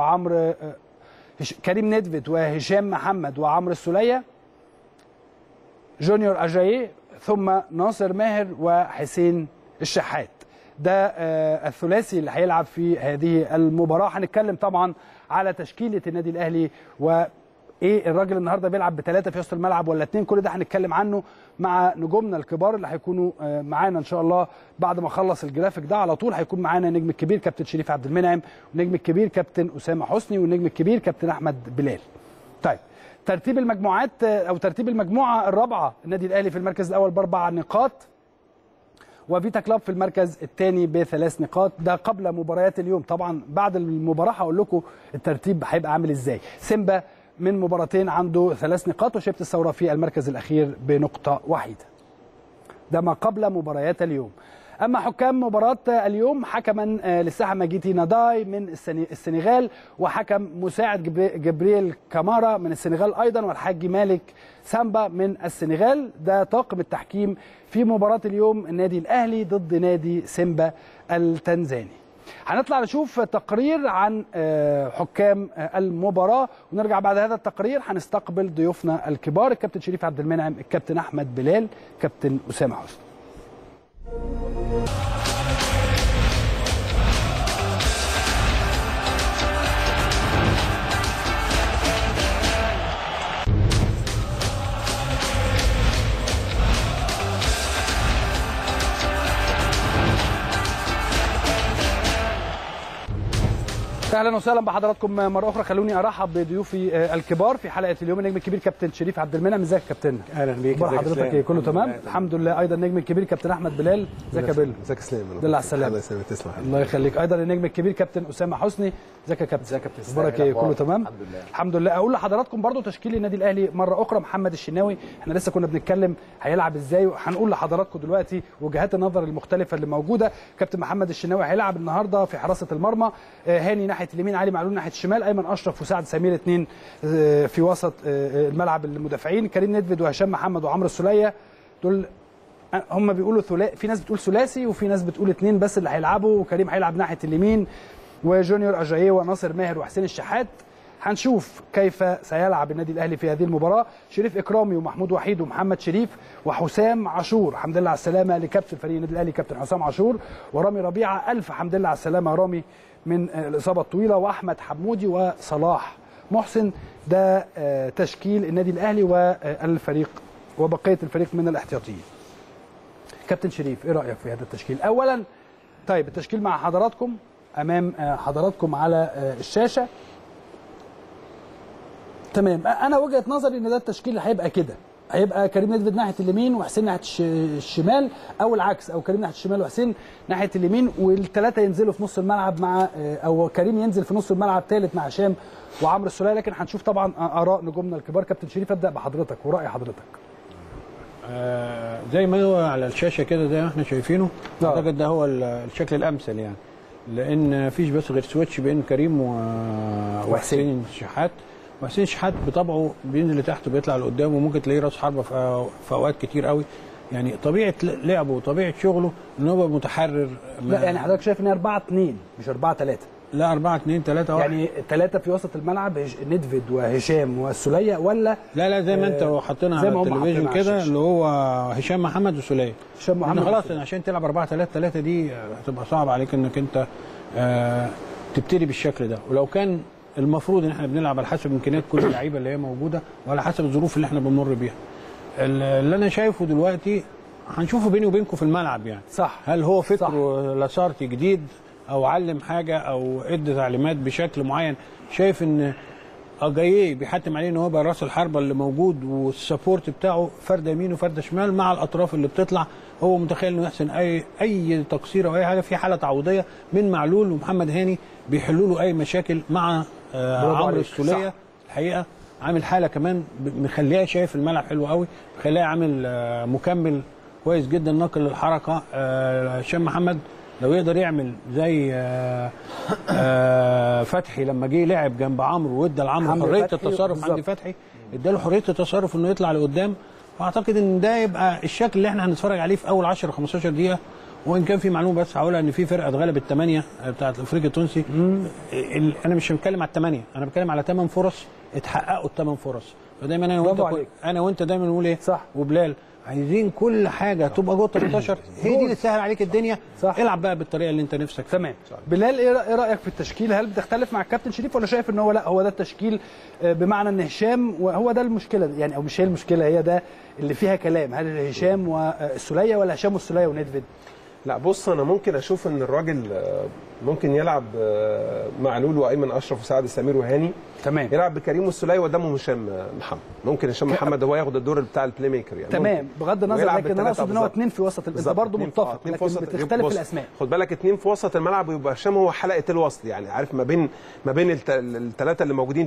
ندفت وهشام محمد وعمرو السوليه، جونيور اجاييه، ثم ناصر ماهر وحسين الشحات. ده الثلاثي اللي هيلعب في هذه المباراه. هنتكلم طبعا على تشكيله النادي الاهلي، وايه الراجل النهارده بيلعب ب3 في وسط الملعب ولا 2، كل ده هنتكلم عنه مع نجومنا الكبار اللي هيكونوا معانا ان شاء الله. بعد ما اخلص الجرافيك ده على طول هيكون معانا النجم الكبير كابتن شريف عبد المنعم، والنجم الكبير كابتن اسامه حسني، والنجم الكبير كابتن احمد بلال. طيب ترتيب المجموعات او ترتيب المجموعه الرابعه: النادي الاهلي في المركز الاول ب4 نقاط، وفيتا كلوب في المركز الثاني ب3 نقاط. ده قبل مباريات اليوم، طبعا بعد المباراه هقول لكم الترتيب هيبقى عامل ازاي. سيمبا من مباراتين عنده 3 نقاط، وشبيبه الثوره في المركز الاخير بنقطه واحده. ده ما قبل مباريات اليوم. اما حكام مباراه اليوم: حكما للساحه ماجيتي ناداي من السنغال، وحكم مساعد جبريل كامارا من السنغال ايضا، والحاج مالك سامبا من السنغال. ده طاقم التحكيم في مباراه اليوم النادي الاهلي ضد نادي سيمبا التنزاني. هنطلع نشوف تقرير عن حكام المباراه، ونرجع بعد هذا التقرير هنستقبل ضيوفنا الكبار: الكابتن شريف عبد المنعم، الكابتن احمد بلال، كابتن اسامه حسني. اهلا وسهلا بحضراتكم مره اخرى. خلوني ارحب بضيوفي الكبار في حلقه اليوم: النجم الكبير كابتن شريف عبد المنعم. ازيك يا كابتن؟ اهلا بيك. ازيك حضرتك؟ ايه كله تمام الحمد لله. ايضا النجم الكبير كابتن احمد بلال. ازيك يا بيل؟ ازيك يا اسلام؟ الحمد لله على السلامه. الله يسلمك. تسلم. الله يخليك. ايضا النجم الكبير كابتن اسامه حسني. ازيك يا كابتن؟ ازيك يا كابتن؟ اخبارك ايه؟ كله تمام الحمد لله. الحمد لله. اقول لحضراتكم برضو تشكيل النادي الاهلي مره اخرى: محمد الشناوي، احنا لسه كنا بنتكلم هيلعب ازاي، وهنقول لحضراتكم دلوقتي وجهات النظر المختلفه اللي موجوده. كابتن محمد الشناوي هيلعب النهارده في حراسه المرمى، هاني ناحيه اليمين، علي معلول ناحيه الشمال، ايمن اشرف وسعد سمير 2 في وسط الملعب المدافعين، كريم ندفد وهشام محمد وعمرو السوليه. دول هم بيقولوا في ناس بتقول ثلاثي وفي ناس بتقول 2 بس اللي هيلعبوا، وكريم هيلعب ناحيه اليمين، وجونيور اجاييه وناصر ماهر وحسين الشحات. هنشوف كيف سيلعب النادي الاهلي في هذه المباراه. شريف اكرامي ومحمود وحيد ومحمد شريف وحسام عاشور. الحمد لله على السلامه لكابتن فريق النادي الاهلي كابتن حسام عاشور، ورامي ربيعه. الف حمد لله على السلامه يا رامي من الاصابه الطويله، واحمد حمودي وصلاح محسن. ده تشكيل النادي الاهلي والفريق وبقيه الفريق من الاحتياطيين. كابتن شريف ايه رايك في هذا التشكيل اولا؟ طيب التشكيل مع حضراتكم امام حضراتكم على الشاشه. تمام. انا وجهه نظري ان ده التشكيل اللي هيبقى كده، هيبقى كريم ندفد ناحيه اليمين وحسين ناحيه الشمال، او العكس، او كريم ناحيه الشمال وحسين ناحيه اليمين، والثلاثه ينزلوا في نص الملعب مع او كريم ينزل في نص الملعب ثالث مع هشام وعمرو السوليه. لكن هنشوف طبعا اراء نجومنا الكبار. كابتن شريف ابدا بحضرتك وراي حضرتك. زي ما هو على الشاشه كده زي ما احنا شايفينه، اعتقد ده هو الشكل الامثل يعني. لان مفيش بس غير سويتش بين كريم وحسين شحات. وحسين شحات بطبعه بينزل لتحت وبيطلع لقدام، وممكن تلاقيه راس حربه في اوقات كتير قوي. يعني طبيعه لعبه وطبيعه شغله ان هو متحرر. لا يعني حضرتك شايف ان 4-2 مش 4-3؟ لا 4-2-3-1 يعني 3 في وسط الملعب، ندفيد وهشام والسوليه، ولا لا زي ما انت حاطينها على التلفزيون كده، اللي هو هشام محمد وسوليه. هشام محمد خلاص عشان تلعب 4-3-3 دي هتبقى صعب عليك انك انت تبتدي بالشكل ده. ولو كان المفروض ان احنا بنلعب على حسب امكانيات كل اللعيبه اللي هي موجوده وعلى حسب الظروف اللي احنا بنمر بيها. اللي انا شايفه دلوقتي هنشوفه بيني وبينكم في الملعب يعني. صح. هل هو فكره لاسارتي جديد او علم حاجه او ادى تعليمات بشكل معين؟ شايف ان اجاييه بيحتم عليه ان هو يبقى راس الحربه اللي موجود والسبورت بتاعه فرده يمين وفرده شمال مع الاطراف اللي بتطلع. هو متخيل انه يحسن اي تقصير او اي حاجه في حاله تعويضيه من معلول ومحمد هاني بيحلوا له اي مشاكل مع عمرو السوليه. الحقيقه عامل حاله كمان مخليها شايف الملعب حلو قوي، مخليها عامل مكمل كويس جدا ناقل للحركه. هشام محمد لو يقدر يعمل زي فتحي لما جه لعب جنب عمرو وادى لعمرو حريه التصرف. عند فتحي اداله حريه التصرف انه يطلع لقدام، واعتقد ان ده يبقى الشكل اللي احنا هنتفرج عليه في اول 10 15 دقيقه. وان كان في معلومه بس هقولها ان في فرقه اتغلبت 8 بتاعت الافريقي التونسي. انا مش بتكلم على ال8، انا بتكلم على 8 فرص اتحققوا ال8 فرص. فدايما انا وانت دايما نقول ايه؟ صح. وبلال عايزين كل حاجه تبقى جوه 18 هي دي اللي تسهل عليك الدنيا. صح. العب بقى بالطريقه اللي انت نفسك. تمام. بلال ايه رايك في التشكيل؟ هل بتختلف مع الكابتن شريف ولا شايف ان هو لا هو ده التشكيل بمعنى ان هشام وهو ده المشكله يعني، او مش هي المشكله، هي ده اللي فيها كلام؟ هل هشام والسوليه ولا هشام والسوليه وندفيد؟ لا بص، انا ممكن اشوف ان الراجل ممكن يلعب معلول وايمن اشرف وسعد السمير وهاني. تمام. يلعب بكريم والسوليه وقدامهم هشام محمد. ممكن هشام محمد هو ياخد الدور بتاع البلاي ميكر يعني. تمام. بغض النظر، لكن انا اقصد ان هو 2 في وسط. انت برضه متفق، لكن بتختلف الاسماء. خد بالك 2 في وسط الملعب ويبقى هشام هو حلقه الوصل يعني، عارف ما بين الثلاثه اللي موجودين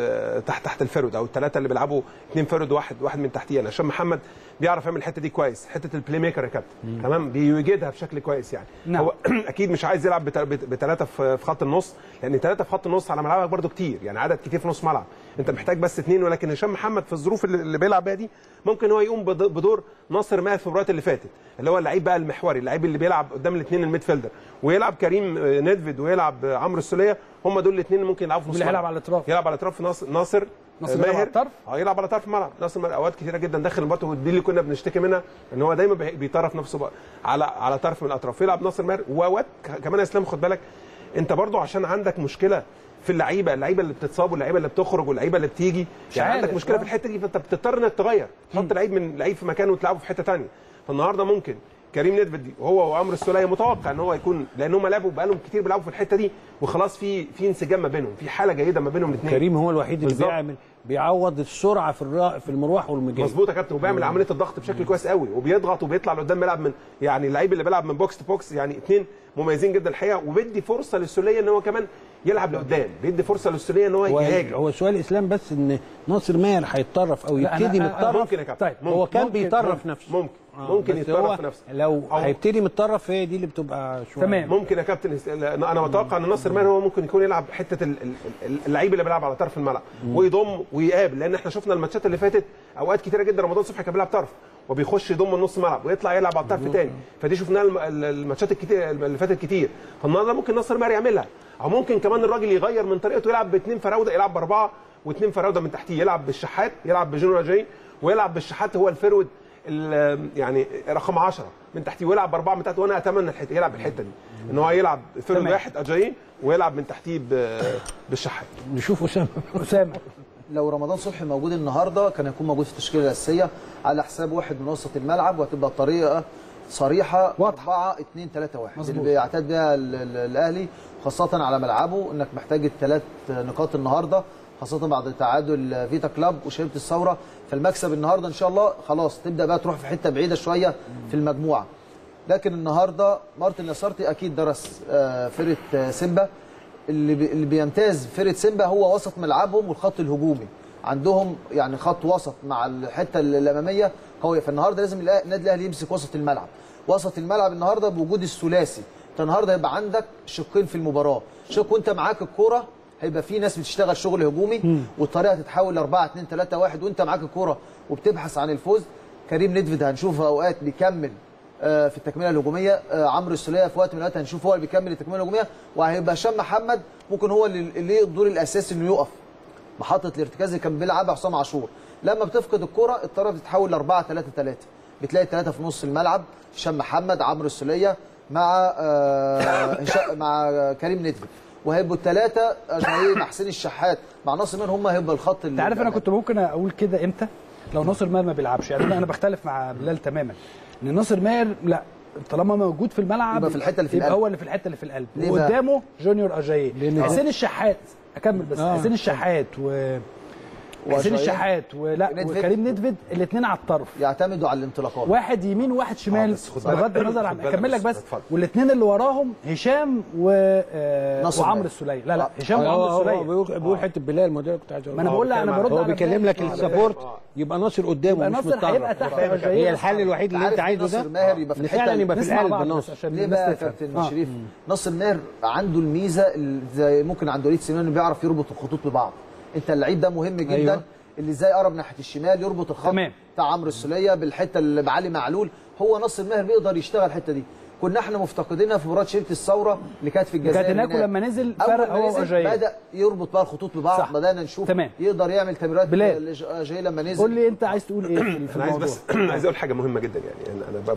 تحت الفرد، او الثلاثه اللي بيلعبوا 2 فرد واحد من تحتيه. يعني هشام محمد بيعرف يعمل الحته دي كويس، حته البلاي ميكر يا كابتن. تمام. بيوجدها بشكل كويس يعني. نعم. هو اكيد مش عايز يلعب بثلاثه في خط النص، لان 3 في خط النص على ملعبك برده كتير يعني، عدد كتير في نص ملعب. انت محتاج بس 2. ولكن هشام محمد في الظروف اللي بيلعب بيها دي ممكن هو يقوم بدور ناصر ماهر في المباريات اللي فاتت، اللي هو اللعيب بقى المحوري، اللعيب اللي بيلعب قدام الاثنين الميدفيلدر، ويلعب كريم ندفيد ويلعب عمرو السوليه. هم دول الاثنين اللي ممكن يلعبوا في نص الملعب. يلعب على الاطراف، يلعب على الاطراف ناصر ماهر. يلعب على طرف الملعب. ناصر ماهر اوقات كتيره جدا داخل المباراه، ودي اللي كنا بنشتكي منها ان هو دايما بيطرف نفسه على طرف من الاطراف. يلعب ناصر ماهر. واوقات كمان يا اسلام خد بالك انت برضو عشان عندك مشكله في اللعيبه اللي بتتصاب واللعيبه اللي بتخرج واللعيبه اللي بتيجي يعني، عندك مشكله في الحته دي، فانت بتضطر انك تغير، تحط لعيب في مكانه وتلعبه في حته ثانيه. فالنهارده ممكن كريم ندفيد وهو وعمرو السوليه متوقع ان هو يكون، لان هم لعبوا بقالهم كتير بيلعبوا في الحته دي، وخلاص في انسجام ما بينهم، في حاله جيده ما بينهم الاثنين. كريم هو الوحيد اللي بيعوض السرعه في المروح والمجاي. مظبوط يا كابتن. وبيعمل عمليه الضغط بشكل كويس قوي، وبيضغط وبيطلع لقدام، بيلعب من يعني اللعيب اللي بيلعب من بوكس تو بوكس يعني، اثنين مميزين جدا الحقيقه. وبيدي فرصه للسوليه ان هو كمان يلعب لقدام، بيدي فرصه للسوليه ان هو يهاجم. هو سؤال اسلام بس ان ناصر ماهر هيتطرف او يبتدي متطرف. ممكن يا كابتن. طيب هو كان بيطرف نفسه. ممكن يتطرف في نفسه. لو هيبتدي متطرف هي دي اللي بتبقى شويه. تمام. ممكن يا كابتن. انا متوقع ان ناصر ماهر هو ممكن يكون يلعب حته اللعيب اللي بيلعب على طرف الملعب ويضم ويقابل، لان احنا شفنا الماتشات اللي فاتت اوقات كتيره جدا رمضان صبحي كان بيلعب طرف وبيخش يضم من نص ملعب ويطلع يلعب على الطرف تاني، فدي شفناها الماتشات الكتير اللي فاتت كتير. فالنهارده ممكن ناصر ماهر يعملها، او ممكن كمان الراجل يغير من طريقته، يلعب باثنين فراوده، يلعب باربعه واثنين فراوده من تحتيه، يلعب بالشحات، يلعب بجونيور جاي، ويلعب بالشحات هو الفرود يعني رقم 10 من تحتيه، ويلعب باربعه من تحت. وانا اتمنى يلعب الحته دي، ان هو يلعب فرود واحد اجاي ويلعب من تحتيه بالشحات. نشوف اسامه لو رمضان صبحي موجود النهارده كان هيكون موجود في التشكيله الاساسيه على حساب واحد من وسط الملعب، وهتبقى الطريقه صريحه 4-2-3-1 اللي بيعتاد بها الاهلي، خاصه على ملعبه، انك محتاج الثلاث نقاط النهارده، خاصه بعد تعادل فيتا كلاب وشبيبه الثوره. فالمكسب النهارده ان شاء الله خلاص تبدا بقى تروح في حته بعيده شويه في المجموعه. لكن النهارده مارتن لاسارتي اكيد درس فرقه سيمبا. اللي بيمتاز فرقه سيمبا هو وسط ملعبهم والخط الهجومي، عندهم يعني خط وسط مع الحته الاماميه قويه. فالنهارده لازم النادي الاهلي يمسك وسط الملعب. وسط الملعب النهارده بوجود الثلاثي انت النهارده هيبقى عندك شقين في المباراه، شق وانت معاك الكوره هيبقى في ناس بتشتغل شغل هجومي والطريقه تتحول ل 4 2 3 1 وانت معاك الكوره وبتبحث عن الفوز. كريم نيدفيد هنشوفه اوقات بيكمل في التكمله الهجوميه، عمرو السوليه في وقت من الاوقات هنشوف هو اللي بيكمل التكمله الهجوميه، وهيبقى هشام محمد ممكن هو اللي ليه الدور الاساسي انه يقف محطه الارتكاز اللي كان بيلعبها حسام عاشور. لما بتفقد الكره الطريقه بتتحول ل 4 3 3، بتلاقي 3 في نص الملعب، هشام محمد، عمرو السوليه مع مع كريم نيدفيد، وهيبقوا الثلاثه مع حسين الشحات مع ناصر ماهر، هم هيبقى الخط اللي انت عارف انا كنت ممكن اقول كده امتى؟ لو ناصر ماهر ما بيلعبش. يعني انا بختلف مع بلال تماما ان ناصر ماهر لا، طالما موجود في الملعب يبقى في الحته اللي في يبقى القلب، هو اللي في الحته اللي في القلب، وقدامه جونيور اجاييه، حسين الشحات، اكمل بس حسين الشحات حسين الشحات وكريم نيدفيد الاثنين على الطرف يعتمدوا على الانطلاقات، واحد يمين وواحد شمال بغض النظر عن اكمل لك بس، والاثنين اللي وراهم هشام وعمرو السوليه. لا هشام وعمرو السوليه بيقول حته بلال ما ده كنت عايز ما انا بقول لك، انا برد هو بيكلم لك السبورت يبقى ناصر قدامه مش ناصر هيبقى تحت هي الحل الوحيد اللي انت عايزه ده. ناصر ماهر يبقى في الحته فعلا يبقى في القلب ناصر. ليه بقى يا كابتن شريف؟ ناصر ماهر عنده الميزه زي ممكن عند وليد سليمان بيعرف يربط الخطوط ببعض. انت اللعيب ده مهم جدا. أيوة. اللي ازاي قرب ناحيه الشمال يربط الخط بتاع عمرو السوليه بالحته اللي بعلي معلول، هو ناصر ماهر بيقدر يشتغل الحته دي. كنا احنا مفتقدينها في مباراه شركه الثوره اللي كانت في الجزائر، كانت هناك لما نزل فرق هو وجاي بدا يربط بقى الخطوط ببعض، بدانا نشوف يقدر يعمل تمريرات جاي لما نزل. قول لي انت عايز تقول ايه في انا عايز بس عايز اقول حاجه مهمه جدا. يعني انا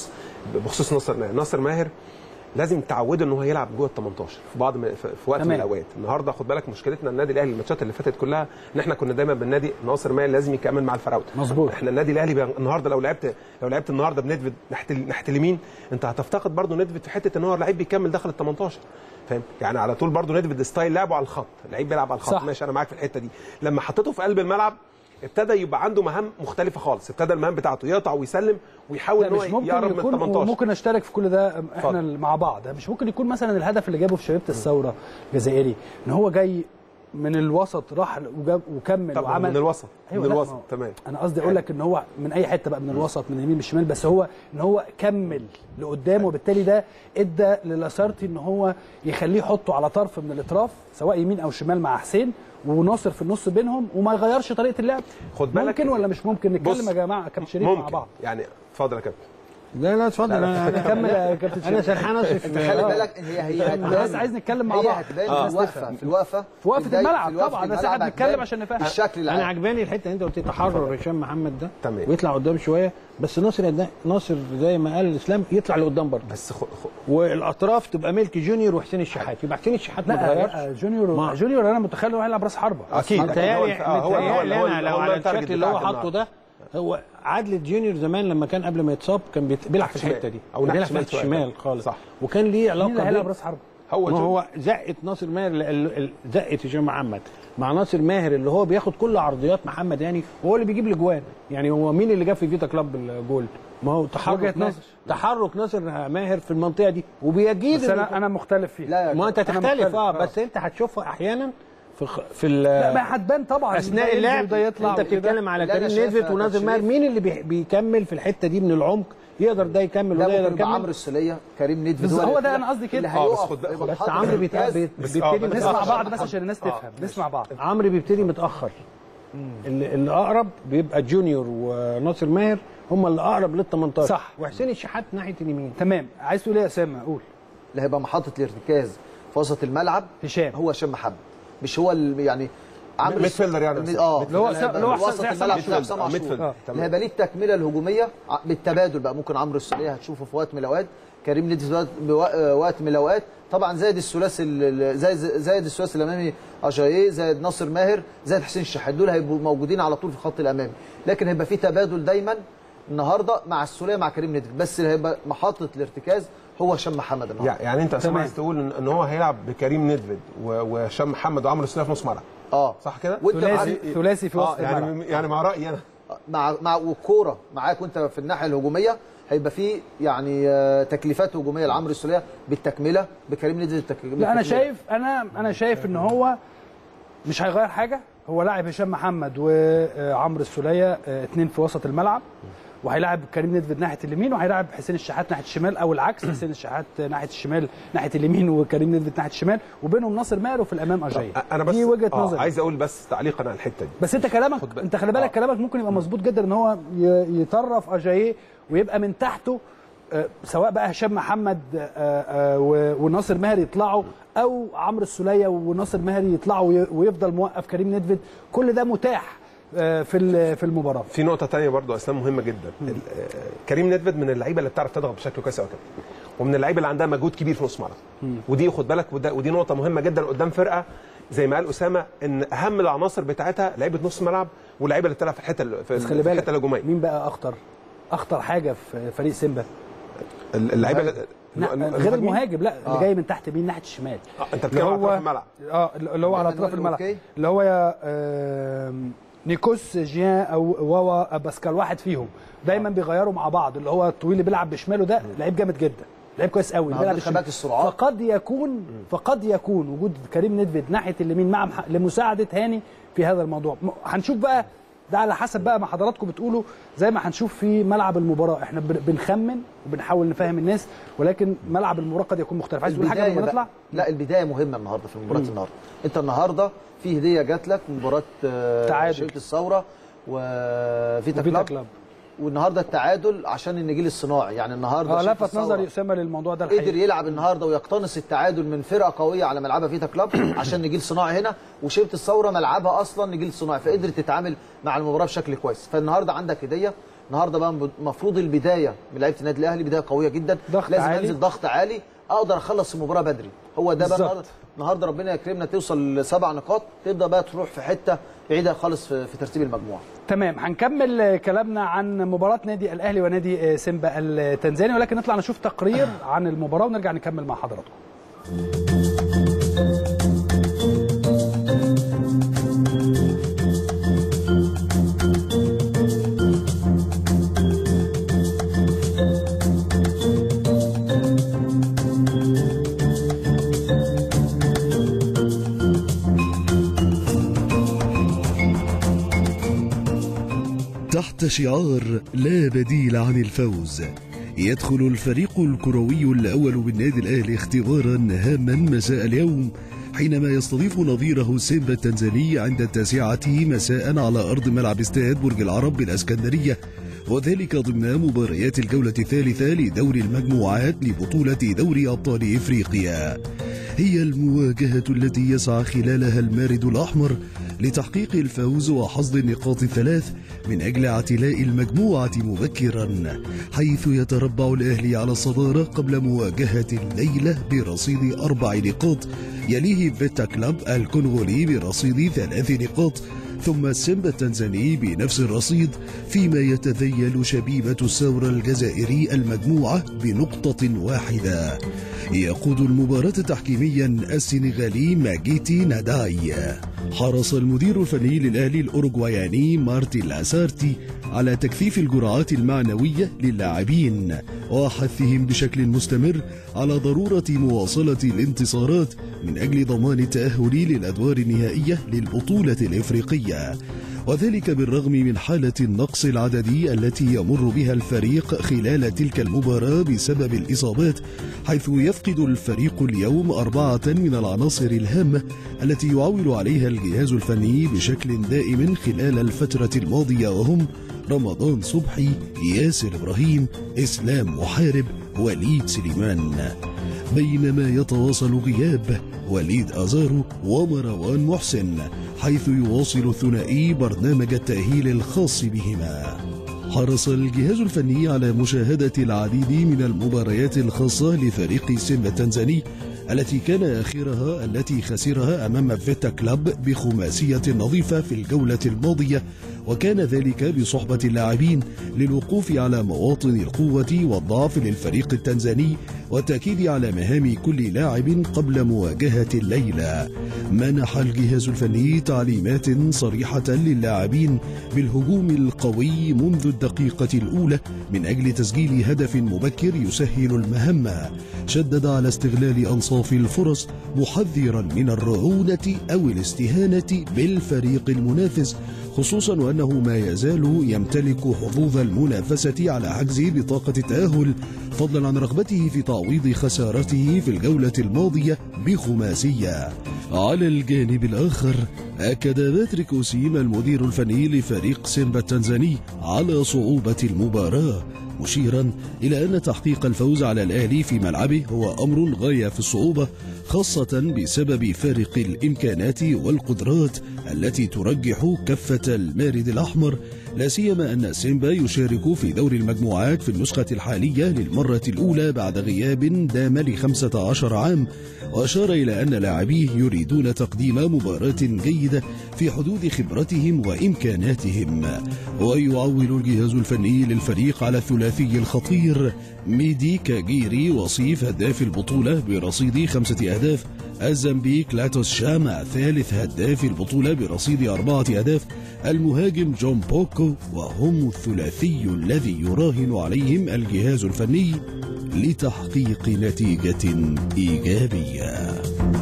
بخصوص ناصر ماهر لازم تعودوا ان هو يلعب جوه ال 18 في وقت من الاوقات. النهارده خد بالك مشكلتنا النادي الاهلي الماتشات اللي فاتت كلها ان احنا كنا دايما بالنادي ناصر ماهر لازم يكمل مع الفراوده. مظبوط. احنا النادي الاهلي النهارده لو لعبت النهارده بنيدفيد ناحيه اليمين، انت هتفتقد برده نيدفيد في حته ان هو لعيب بيكمل داخل ال 18. فاهم؟ يعني على طول برده نيدفيد ستايل لعبه على الخط، لعيب بيلعب على الخط. صح. ماشي، انا معاك في الحته دي. لما حطيته في قلب الملعب ابتدى يبقى عنده مهام مختلفه خالص، ابتدى المهام بتاعته يقطع ويسلم ويحاول ان هو يقرب من 18. ممكن اشترك في كل ده احنا مع بعض. مش ممكن يكون مثلا الهدف اللي جابه في شبيبه الثوره الجزائري ان هو جاي من الوسط راح وكمل وعمل من الوسط. أيوة من الوسط تمام. انا قصدي اقول لك ان هو من اي حته بقى، من الوسط من اليمين من الشمال، بس هو ان هو كمل لقدام، وبالتالي ده ادى للاسارتي ان هو يخليه يحطه على طرف من الاطراف سواء يمين او شمال مع حسين وناصر في النص بينهم، وما يغيرش طريقه اللعب. خد بالك ممكن ولا مش ممكن نتكلم يا جماعه كابتن شريف مع بعض؟ يعني اتفضل يا كابتن. لا اتفضل. انا كمل يا كابتن شريف. انا سرحان انت خلي بالك هي بس عايز نتكلم مع بعض. هي هتبان في الوقفه في وقفه الملعب طبعا، بس احنا بنتكلم عشان نفهم الشكل العام. انا عجباني الحته اللي انت قلت تحرر هشام محمد ده تمام ويطلع قدام شويه، بس ناصر زي ما قال اسلام يطلع لقدام برضه، بس والاطراف تبقى ملك جونيور وحسين الشحات. يبقى حسين الشحات ما اتغيرش. جونيور انا متخيل انه هيلعب راس حربه اكيد. متهيألي انا لو على الشكل اللي هو حاطه ده، هو عدلة جونيور زمان لما كان قبل ما يتصاب كان بيلعب في الحته دي، او بيلعب في الشمال خالص. صح. وكان ليه علاقه هيلعب راس حربه. هو زقه ناصر ماهر، زقه هشام محمد مع ناصر ماهر اللي هو بياخد كل عرضيات محمد، يعني هو اللي بيجيب الاجوان. يعني هو مين اللي جاب في فيتا كلوب الجول؟ ما هو تحرك ناصر ماهر في المنطقه دي وبيجيد. بس انا مختلف فيه. ما انت تختلف بس انت هتشوفها احيانا في لا ما هتبان طبعا اثناء اللعب. انت بتتكلم على كريم نيدفيد وناصر ماهر، مين اللي بيكمل في الحته دي من العمق؟ يقدر ده يكمل وده يقدر يكمل. عمرو السوليه، كريم نيدفيد، هو ده انا قصدي كده. بس عمرو بيبتدي نسمع بعض بس عشان الناس تفهم. نسمع بعض. عمرو بيبتدي متاخر. اللي اقرب بيبقى جونيور وناصر ماهر هم اللي اقرب لل 18. صح. وحسين الشحات ناحيه اليمين. تمام. عايز تقول ايه يا اسامه؟ قول. اللي هيبقى محطه الارتكاز في وسط الملعب هو هشام محمد، مش هو يعني عمرو ميدفيلدر يعني اللي هو وسط الملعب بتاع حسام عاشور، اللي هيبقى ليه التكمله الهجوميه بالتبادل بقى. ممكن عمرو السوليه هتشوفه في وقت من الاوقات، كريم نيدفيد وقت من الاوقات، طبعا زائد الثلاثي الامامي اجاييه، زائد ناصر ماهر، زائد حسين الشحات، دول هيبقوا موجودين على طول في الخط الامامي. لكن هيبقى في تبادل دايما النهارده مع السوليه مع كريم نيدفيد، بس اللي هيبقى محطه الارتكاز هو هشام محمد النهارده. يعني انت اصلا عايز تقول ان هو هيلعب بكريم نيدفيد وهشام محمد وعمرو السوليه في نص ملعب. صح كده؟ ثلاثي في وسط الملعب. يعني مع رايي انا مع والكوره معاك وانت في الناحيه الهجوميه هيبقى في يعني تكليفات هجوميه لعمرو السوليه بالتكمله، بكريم نيدفيد لا انا شايف ان هو مش هيغير حاجه. هو لاعب هشام محمد وعمرو السوليه اثنين في وسط الملعب، وهيلاعب كريم نيدفيد ناحيه اليمين، وهيلاعب حسين الشحات ناحيه الشمال، او العكس، حسين الشحات ناحيه الشمال ناحيه اليمين وكريم نيدفيد ناحيه الشمال، وبينهم ناصر ماهر وفي الامام اجاي. انا بس دي وجهه نظري. عايز اقول بس تعليقا على الحته دي. بس انت كلامك انت خلي بالك كلامك ممكن يبقى مظبوط جدا ان هو يطرف اجاي ويبقى من تحته سواء بقى هشام محمد وناصر ماهر يطلعوا، او عمرو السوليه وناصر ماهر يطلعوا ويفضل موقف كريم نيدفيد. كل ده متاح في المباراه. في نقطه ثانيه برضو اسلام مهمه جدا. كريم نيدفيد من اللعيبه اللي بتعرف تضغط بشكل كويس قوي، ومن اللعيبه اللي عندها مجهود كبير في نص ملعب. ودي خد بالك، ودي نقطه مهمه جدا قدام فرقه زي ما قال اسامه، ان اهم العناصر بتاعتها لعيبه نص ملعب واللعيبه اللي بتلعب في الحته الهجوميه. مين بقى اخطر حاجه في فريق سيمبا؟ اللعيبه غير المهاجم، لا اللي جاي من تحت مين ناحيه الشمال. انت بتتكلم على اطراف الملعب. اللي هو على اطراف الملعب، اللي هو يا نيكوس جيان او واوا باسكال، واحد فيهم دايما بيغيروا مع بعض. اللي هو الطويل اللي بيلعب بشماله ده لعيب جامد جدا، لعيب كويس قوي بيلعب بشمال. فقد يكون وجود كريم نيدفيد ناحيه اليمين مع لمساعده هاني في هذا الموضوع. هنشوف بقى ده على حسب بقى ما حضراتكم بتقولوا، زي ما هنشوف في ملعب المباراه. احنا بنخمن وبنحاول نفهم الناس، ولكن ملعب المباراه قد يكون مختلف. عايز تقول حاجه قبل ما نطلع؟ لا، البدايه مهمه النهارده في مباراه النهارده. انت النهارده في هديه جات لك، مباراه شركه الثوره وفيتا كلاب، والنهارده التعادل عشان النجيل الصناعي. يعني النهارده لفت نظري اسامه للموضوع ده الحقيقه. قدر يلعب النهارده ويقتنص التعادل من فرقه قويه على ملعبها فيتا كلاب عشان نجيل صناعي هنا، وشبه الثوره ملعبها اصلا نجيل صناعي، فقدرت تتعامل مع المباراه بشكل كويس. فالنهارده عندك هديه. النهارده بقى المفروض البدايه من لعيبه النادي الاهلي بدايه قويه جدا، لازم انزل ضغط عالي اقدر اخلص المباراه بدري. هو ده بقى النهارده ربنا يكرمنا توصل ل7 نقاط، تبدا بقى تروح في حته بعيده خالص في ترتيب المجموعه. تمام. هنكمل كلامنا عن مباراه نادي الاهلي ونادي سيمبا التنزاني، ولكن نطلع نشوف تقرير عن المباراه ونرجع نكمل مع حضراتكم. تحت شعار لا بديل عن الفوز، يدخل الفريق الكروي الأول بالنادي الأهلي اختبارا هاما مساء اليوم حينما يستضيف نظيره سيمبا التنزاني عند 9 مساء على أرض ملعب استاد برج العرب بالإسكندرية، وذلك ضمن مباريات الجولة الثالثة لدور المجموعات لبطولة دوري أبطال إفريقيا. هي المواجهة التي يسعى خلالها المارد الأحمر لتحقيق الفوز وحصد النقاط الثلاث من أجل اعتلاء المجموعة مبكرا، حيث يتربع الأهلي على الصدارة قبل مواجهة الليلة برصيد 4 نقاط، يليه فيتا كلاب الكونغولي برصيد 3 نقاط، ثم سيمبا التنزاني بنفس الرصيد، فيما يتذيل شبيبة الثورة الجزائري المجموعة بنقطة واحدة. يقود المباراة تحكيميا السنغالي ماجيتي ناداي. حرص المدير الفني للأهلي الأوروغواياني مارتين لاسارتي على تكثيف الجرعات المعنوية للاعبين وحثهم بشكل مستمر على ضرورة مواصلة الانتصارات من أجل ضمان التأهل للأدوار النهائية للبطولة الإفريقية، وذلك بالرغم من حالة النقص العددي التي يمر بها الفريق خلال تلك المباراة بسبب الإصابات، حيث يفقد الفريق اليوم 4 من العناصر الهامة التي يعول عليها الجهاز الفني بشكل دائم خلال الفترة الماضية، وهم رمضان صبحي، ياسر إبراهيم، إسلام محارب، وليد سليمان، بينما يتواصل غياب وليد أزارو ومروان محسن، حيث يواصل الثنائي برنامج التأهيل الخاص بهما. حرص الجهاز الفني على مشاهدة العديد من المباريات الخاصة لفريق سيمبا التنزاني التي كان آخرها التي خسرها أمام فيتا كلاب بخماسية نظيفة في الجولة الماضية، وكان ذلك بصحبة اللاعبين للوقوف على مواطن القوة والضعف للفريق التنزاني والتأكيد على مهام كل لاعب قبل مواجهة الليلة. منح الجهاز الفني تعليمات صريحة للاعبين بالهجوم القوي منذ الدقيقة الأولى من أجل تسجيل هدف مبكر يسهل المهمة. شدد على استغلال أنصار اختطاف الفرص، محذرا من الرعونة أو الاستهانة بالفريق المنافس، خصوصا وأنه ما يزال يمتلك حظوظ المنافسة على حجز بطاقة التأهل، فضلا عن رغبته في تعويض خسارته في الجولة الماضية بخماسية. على الجانب الآخر أكد باتريك أوسيم المدير الفني لفريق سيمبا التنزاني على صعوبة المباراة، مشيرا إلى أن تحقيق الفوز على الأهلي في ملعبه هو أمر غاية في الصعوبة، خاصة بسبب فارق الإمكانات والقدرات التي ترجح كفة المارد الأحمر، لا سيما أن سيمبا يشارك في دور المجموعات في النسخة الحالية للمرة الأولى بعد غياب دام ل15 عام، وأشار إلى أن لاعبيه يريدون تقديم مباراة جيدة في حدود خبرتهم وإمكاناتهم. ويعول الجهاز الفني للفريق على الثلاثي الخطير ميدي كاجيري وصيف هداف البطولة برصيد 5 أهداف، الزامبيك لاتوس شام ثالث هداف البطولة برصيد 4 أهداف، المهاجم جون بوكو، وهم الثلاثي الذي يراهن عليهم الجهاز الفني لتحقيق نتيجة إيجابية.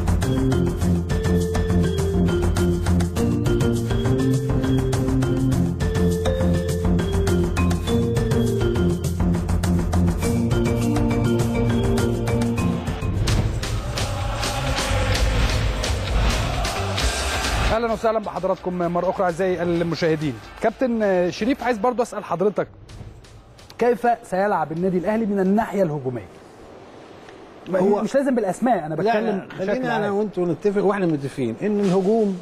اهلا وسهلا بحضراتكم مره اخرى اعزائي المشاهدين. كابتن شريف، عايز برضو اسال حضرتك كيف سيلعب النادي الاهلي من الناحيه الهجوميه؟ هو مش لازم بالاسماء، انا بتكلم خلينا انا وانتوا نتفق، واحنا متفقين ان الهجوم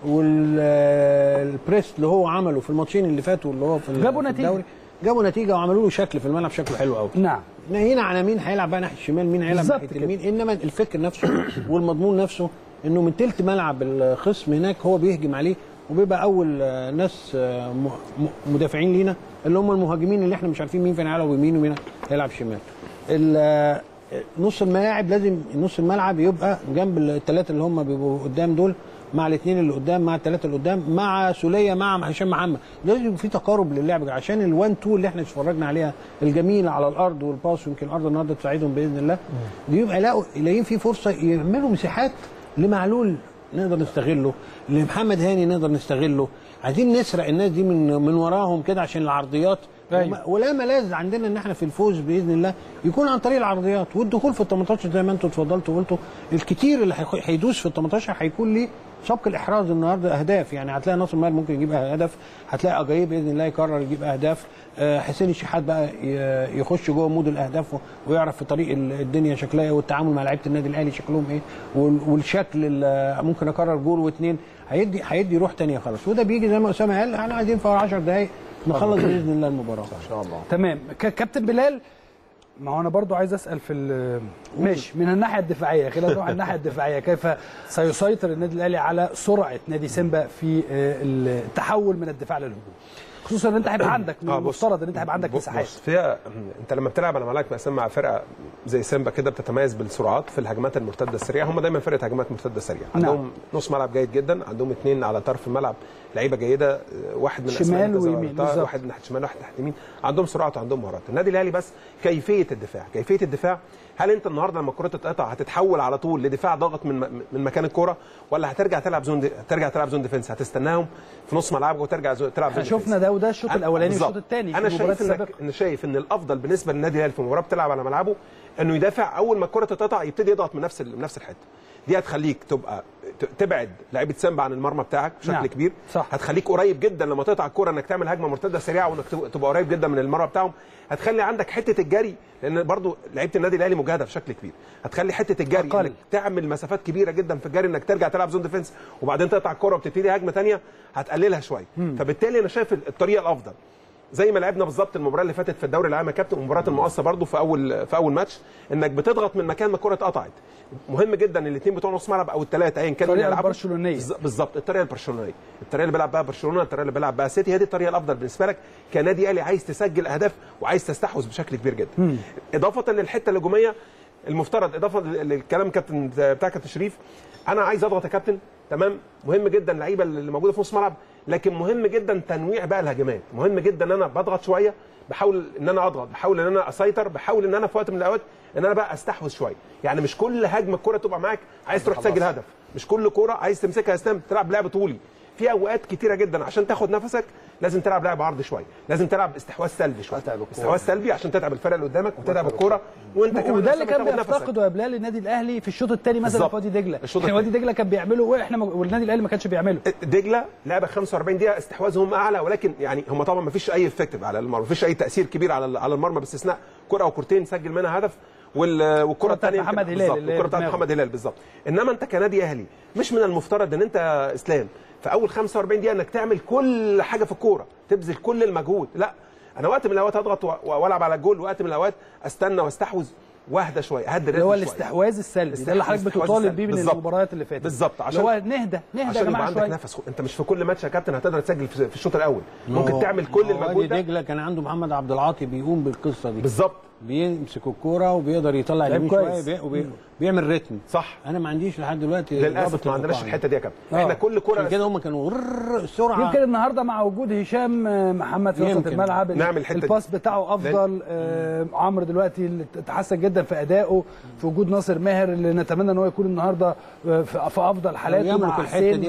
والبريس اللي هو عمله في الماتشين اللي فاتوا اللي هو في الدوري جابوا نتيجه وعملوا له شكل في الملعب، شكله حلو قوي. نعم. هنا على مين هيلعب بقى ناحيه الشمال، مين هيلعب ناحيه اليمين، انما الفكر نفسه والمضمون نفسه انه من تلت ملعب الخصم هناك هو بيهجم عليه، وبيبقى اول ناس مدافعين لينا اللي هم المهاجمين اللي احنا مش عارفين مين فين هيلعب يمين ومين هيلعب شمال. نص الملاعب لازم نص الملعب يبقى جنب الثلاثه اللي هم بيبقوا قدام دول، مع الاثنين اللي قدام، مع الثلاثه اللي قدام، مع سوليه، مع هشام محمد، لازم يبقى في تقارب للعب عشان الوان تو اللي احنا اتفرجنا عليها الجميله على الارض والباص، ويمكن الارض النهارده تساعدهم باذن الله، دي يبقى يلاقوا في فرصه يعملوا مساحات لمعلول نقدر نستغله، لمحمد هاني نقدر نستغله، عايزين نسرق الناس دي من وراهم كده عشان العرضيات. ولا ملاذ عندنا ان احنا في الفوز باذن الله يكون عن طريق العرضيات والدخول في ال 18 زي ما انتم اتفضلتوا وقلتوا. الكتير اللي هيدوس في ال 18 هيكون ليه سبق الاحراز النهارده اهداف، يعني هتلاقي ناصر ماهر ممكن يجيب هدف، هتلاقي اجاييه باذن الله يكرر يجيب اهداف، حسين الشحات بقى يخش جوه مود الاهداف ويعرف في طريق الدنيا شكلها ايه، والتعامل مع لعيبه النادي الاهلي شكلهم ايه، والشكل ممكن اكرر جول واثنين هيدي روح ثانيه خالص. وده بيجي زي ما اسامه قال، احنا عايزين في 10 دقائق نخلص باذن الله المباراه ان شاء الله. تمام. كابتن بلال، ما هو انا برضو عايز اسال في ماشي من الناحيه الدفاعيه، خلينا نروح الناحيه الدفاعيه، كيف سيسيطر النادي الاهلي على سرعه نادي سيمبا في التحول من الدفاع للهجوم، خصوصا ان انت هيبقى عندك من المفترض ان انت هيبقى عندك مساحات. انت لما بتلعب على ملاعب مقسم مع فرقه زي سيمبا كده بتتميز بالسرعات في الهجمات المرتده السريعه، هم دايما فرقه هجمات مرتده سريعه، عندهم نص ملعب جيد جدا، عندهم اثنين على طرف الملعب لعيبه جيده، واحد من شمال ويمين، واحد ناحيه شمال واحد ناحيه يمين، عندهم سرعات وعندهم مهارات. النادي الاهلي بس كيفيه الدفاع، هل انت النهارده لما الكره تتقطع هتتحول على طول لدفاع ضاغط من مكان الكره، ولا هترجع تلعب زون ديفنس، هتستناهم في نص ملعبك وترجع تلعب زون شفنا ده وده الشوط الاولاني والشوط الثاني. انا شايف ان الافضل بالنسبه للنادي الاهلي في مباراه بتلعب على ملعبه انه يدافع اول ما الكره تتقطع، يبتدي يضغط من نفس الحته دي، هتخليك تبقى تبعد لعيبه سيمبا عن المرمى بتاعك بشكل كبير. صح. هتخليك قريب جدا لما تقطع الكره انك تعمل هجمه مرتده سريعه، وانك تبقى قريب جدا من المرمى بتاعهم. هتخلي عندك حته الجري، لان برضو لعيبه النادي الاهلي مجهده بشكل كبير، هتخلي حته الجري انك تعمل مسافات كبيره جدا في الجري، انك ترجع تلعب زون ديفنس وبعدين تقطع الكره وبتبتدي هجمه ثانيه، هتقللها شويه. فبالتالي انا شايف الطريقه الافضل زي ما لعبنا بالظبط المباراه اللي فاتت في الدوري العام يا كابتن، ومباراه المقصه برضو في اول ماتش، انك بتضغط من مكان ما الكره اتقطعت. مهم جدا الاثنين بتوع نص ملعب او الثلاثه ايا كانوا يلعبوا البرشلونيه بالظبط، الطريقه البرشلونيه، الطريقه اللي بيلعب بها برشلونه، الطريقه اللي بيلعب بها سيتي، هي دي الطريقه الافضل بالنسبه لك كنادي اهلي عايز تسجل اهداف وعايز تستحوذ بشكل كبير جدا. اضافه للحته الهجوميه المفترض، اضافه للكلام كابتن بتاع كابتن شريف، انا عايز اضغط يا كابتن، تمام، مهم جدا اللعيبه اللي موجوده في نص ملعب، لكن مهم جدا تنويع بقى الهجمات، مهم جدا ان انا بضغط شويه بحاول ان انا اضغط، بحاول ان انا اسيطر، بحاول ان انا في وقت من الاوقات ان انا بقى استحوذ شويه. يعني مش كل هجمه الكره تبقى معاك عايز تروح تسجل هدف، مش كل كره عايز تمسكها اسلام تلعب لعب طولي. في اوقات كتيره جدا عشان تاخد نفسك لازم تلعب لعب عرض شويه، لازم تلعب استحواذ سلبي شويه، استحواذ سلبي عشان تتعب الفرق اللي قدامك وتتعب الكوره وانت كمان. وده اللي كان بيفتقده يا بلال النادي الاهلي في الشوط الثاني مثلا في وادي دجله. يعني وادي دجله كان بيعمله واحنا والنادي الاهلي ما كانش بيعمله. دجله لعبه 45 دقيقه استحواذهم اعلى، ولكن يعني هم طبعا ما فيش اي افكتيف على المرمى، ما فيش اي تاثير كبير على المرمى باستثناء كره او كورتين سجل منها هدف، والكره الثانيه محمد هلال، الكره بتاعت محمد هلال بالظبط. انما انت كنادي اهلي مش من المفترض ان انت اسلام في اول 45 دقيقه انك تعمل كل حاجه في الكوره، تبذل كل المجهود. لا، انا وقت من الاوقات اضغط والعب على الجول، وقت من الاوقات استنى واستحوذ واهدى شويه، اهدى اللي هو الاستحواذ السلبي ده اللي حضرتك بتطالب بيه من المباريات اللي فاتت بالظبط، عشان هو نهدى يا جماعه عندك نفس. انت مش في كل ماتش يا كابتن هتقدر تسجل في الشوط الاول، ممكن تعمل كل المجهود ده. دجله كان عنده محمد عبد العاطي بيقوم بالقصه دي بالظبط، بيمسك الكوره وبيقدر يطلع اليمين شويه وبيعمل رتم. صح، انا ما عنديش لحد دلوقتي للاسف ما عندناش الحته دي يا كابتن. احنا كل كوره كده هم كانوا السرعه. يمكن النهارده مع وجود هشام محمد في وسط الملعب الباس بتاعه افضل. عمرو دلوقتي تحسن جدا في ادائه في وجود ناصر ماهر اللي نتمنى ان هو يكون النهارده في افضل حالاته مع حسين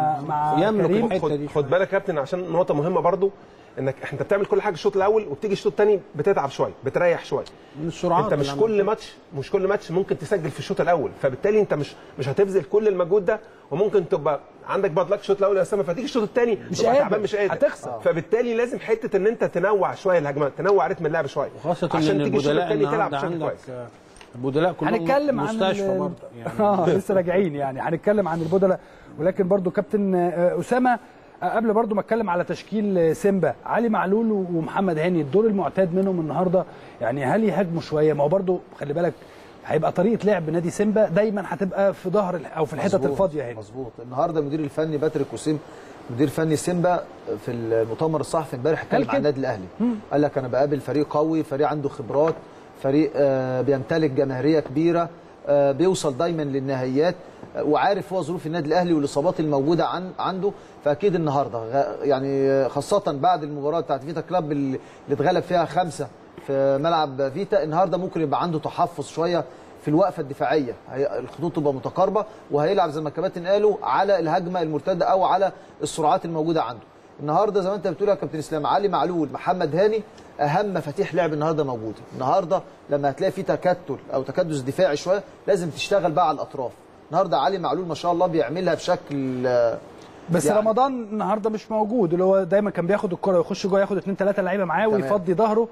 مع كريم. خد بالك يا كابتن عشان نقطه مهمه برضو، انك انت بتعمل كل حاجه الشوط الاول وبتيجي الشوط الثاني بتتعب شويه، بتريح شويه من السرعات. انت مش كل ماتش ممكن تسجل في الشوط الاول، فبالتالي انت مش هتبذل كل المجهود ده، وممكن تبقى عندك باد لك الشوط الاول يا اسامه فتيجي الشوط الثاني مش قادر هتخسر. فبالتالي لازم حته ان انت تنوع شويه الهجمات، تنوع رتم اللعب شويه، خاصه عشان ان تيجي الشوط الثاني تلعب بشكل كويس. البدلاء كلهم هنتكلم عن مستشفى برضه يعني لسه راجعين، يعني هنتكلم عن البدلاء. ولكن برضه كابتن اسامه قبل برضو ما اتكلم على تشكيل سيمبا، علي معلول ومحمد هاني الدور المعتاد منهم النهارده، يعني هل يهاجموا شويه؟ ما هو برضو خلي بالك هيبقى طريقه لعب نادي سيمبا دايما هتبقى في ظهر او في الحتت الفاضيه هنا. مظبوط. النهارده المدير الفني باتريك وسيم مدير فني سيمبا في المؤتمر الصحفي امبارح اتكلم عن النادي الاهلي، قال لك انا بقابل فريق قوي، فريق عنده خبرات، فريق بيمتلك جماهيريه كبيره، بيوصل دايما للنهائيات، وعارف هو ظروف النادي الاهلي والاصابات الموجوده عنده. فاكيد النهارده يعني خاصه بعد المباراه بتاعت فيتا كلاب اللي اتغلب فيها 5 في ملعب فيتا، النهارده ممكن يبقى عنده تحفظ شويه في الوقفه الدفاعيه، الخطوط تبقى متقاربه، وهيلعب زي ما الكباتن قالوا على الهجمه المرتده او على السرعات الموجوده عنده. النهارده زي ما انت بتقول يا كابتن اسلام، علي معلول، محمد هاني اهم مفاتيح لعب النهارده موجوده. النهارده لما هتلاقي في تكتل او تكدس دفاعي شويه لازم تشتغل بقى على الاطراف. النهارده علي معلول ما شاء الله بيعملها بشكل بس يعني رمضان النهارده مش موجود، اللي هو دايما كان بياخد الكره ويخش جوه ياخد 2 3 لعيبه معاه ويفضي ظهره.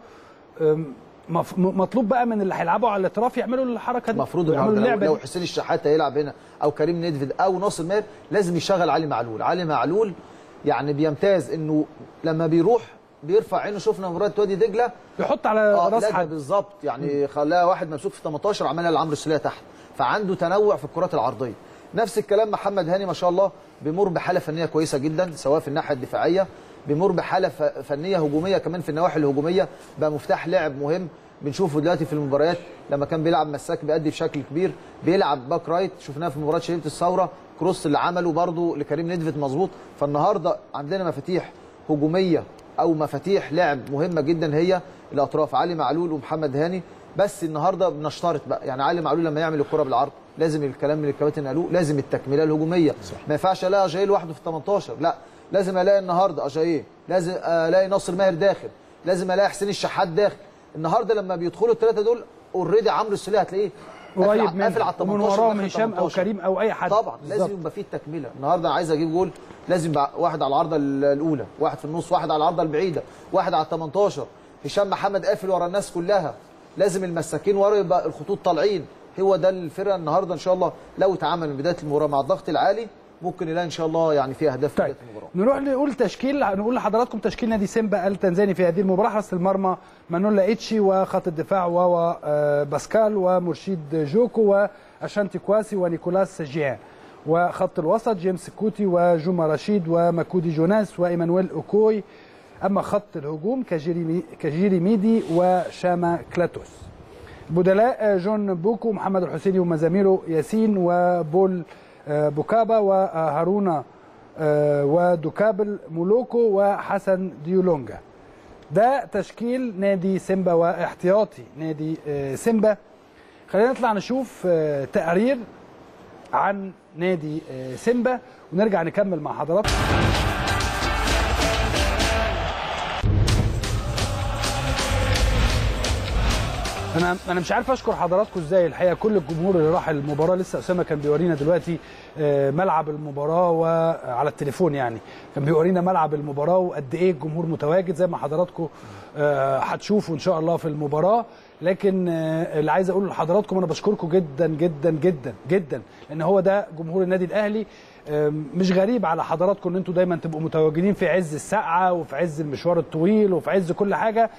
مطلوب بقى من اللي هيلعبوا على الاطراف يعملوا الحركه دي. المفروض لو حسين الشحات هيلعب هنا او كريم نيدفيد او ناصر ماهر لازم يشغل علي معلول. علي معلول يعني بيمتاز انه لما بيروح بيرفع عينه، شفنا مباراه وادي دجله يحط على راس حد بالظبط، يعني خلاها واحد ممسوك في 18 عملها لعمرو السوليه تحت، فعنده تنوع في الكرات العرضيه. نفس الكلام محمد هاني ما شاء الله بيمر بحاله فنيه كويسه جدا، سواء في الناحيه الدفاعيه، بيمر بحاله فنيه هجوميه كمان في النواحي الهجوميه، بقى مفتاح لعب مهم. بنشوفه دلوقتي في المباريات لما كان بيلعب مساك بيأدي بشكل كبير، بيلعب باك رايت، شفناه في مباراه شريف الثوره، كروس اللي عمله برده لكريم نيدفيد مظبوط. فالنهارده عندنا مفاتيح هجوميه او مفاتيح لعب مهمه جدا هي الاطراف، علي معلول ومحمد هاني. بس النهارده بنشترط بقى، يعني علي معلول لما يعمل الكره بالعرض لازم الكلام اللي الكباتن قالوه، لازم التكمله الهجوميه، ما ينفعش الاقي اجاييه لوحده في 18، لا لازم الاقي النهارده اجاييه، لازم الاقي ناصر ماهر داخل، لازم الاقي حسين الشحات داخل. النهارده لما بيدخلوا الثلاثه دول اوريدي عمرو السوليه هتلاقيه قريب منه قافل على 18، ومن وراهم هشام او كريم او اي حد. طبعا لازم يبقى فيه التكمله. النهارده انا عايز اجيب جول لازم يبقى واحد على العارضه الاولى، واحد في النص، واحد على العارضه البعيده، واحد على 18. هشام محمد قافل ورا الناس كلها، لازم المساكين ورا يبقى الخطوط طالعين. هو ده الفرقه النهارده ان شاء الله لو اتعامل من بدايه المباراه مع الضغط العالي ممكن نلاقي ان شاء الله يعني فيها اهداف في بدايه المباراه. نروح نقول تشكيل، نقول لحضراتكم تشكيل نادي سيمبا التنزاني في هذه المباراه. حراسه المرمى مانولا ايتشي، وخط الدفاع واوا باسكال ومرشيد جوكو واشانتي كواسي ونيكولاس جيان، وخط الوسط جيمس كوتي وجوما رشيد ومكودي جوناس وايمانويل اوكوي. اما خط الهجوم كجيري ميدي وشاما كلاتوس. بدلاء جون بوكو، محمد الحسيني ومزاميرو ياسين وبول بوكابا وهارونا ودوكابل مولوكو وحسن ديولونجا. ده تشكيل نادي سيمبا واحتياطي نادي سيمبا. خلينا نطلع نشوف تقرير عن نادي سيمبا ونرجع نكمل مع حضراتكم. انا مش عارف اشكر حضراتكم ازاي الحقيقه. كل الجمهور اللي راح المباراه، لسه اسامه كان بيورينا دلوقتي ملعب المباراه وعلى التليفون، يعني كان بيورينا ملعب المباراه وقد ايه الجمهور متواجد زي ما حضراتكم هتشوفوا ان شاء الله في المباراه. لكن اللي عايز اقوله لحضراتكم انا بشكركم جدا جدا جدا جدا، لان هو ده جمهور النادي الاهلي. مش غريب على حضراتكم ان انتوا دايما تبقوا متواجدين في عز السقعه وفي عز المشوار الطويل وفي عز كل حاجه.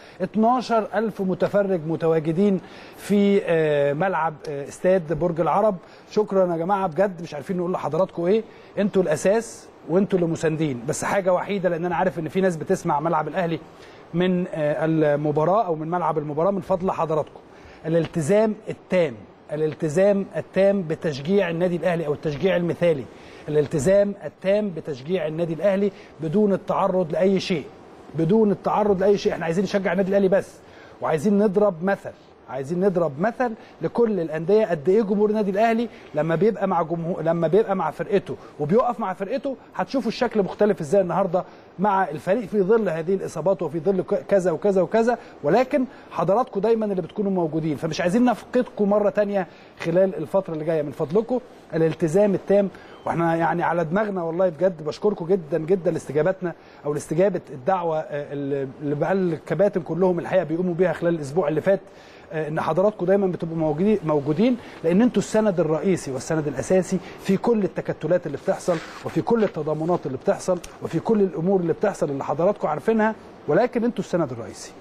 12,000 متفرج متواجدين في ملعب استاد برج العرب. شكرا يا جماعه بجد، مش عارفين نقول لحضراتكم ايه. انتوا الاساس وانتوا اللي مساندين. بس حاجه وحيده، لان انا عارف ان في ناس بتسمع ملعب الاهلي من المباراه او من ملعب المباراه، من فضل حضراتكم الالتزام التام، الالتزام التام بتشجيع النادي الاهلي او التشجيع المثالي، الالتزام التام بتشجيع النادي الاهلي بدون التعرض لاي شيء، بدون التعرض لاي شيء. احنا عايزين نشجع النادي الاهلي بس، وعايزين نضرب مثل، عايزين نضرب مثل لكل الانديه قد ايه جمهور النادي الاهلي لما بيبقى مع جمهور، لما بيبقى مع فرقته وبيقف مع فرقته. هتشوفوا الشكل مختلف ازاي النهارده مع الفريق في ظل هذه الاصابات وفي ظل كذا وكذا وكذا. ولكن حضراتكم دايما اللي بتكونوا موجودين، فمش عايزين نفقدكم مره ثانيه خلال الفتره اللي جايه. من فضلكم الالتزام التام، واحنا يعني على دماغنا والله بجد. بشكركم جدا جدا لاستجابتنا او لاستجابه الدعوه اللي بقى الكباتن كلهم الحقيقه بيقوموا بيها خلال الاسبوع اللي فات، ان حضراتكم دايما بتبقوا موجودين، لان انتوا السند الرئيسي والسند الاساسي في كل التكتلات اللي بتحصل وفي كل التضامنات اللي بتحصل وفي كل الامور اللي بتحصل اللي حضراتكم عارفينها. ولكن انتوا السند الرئيسي.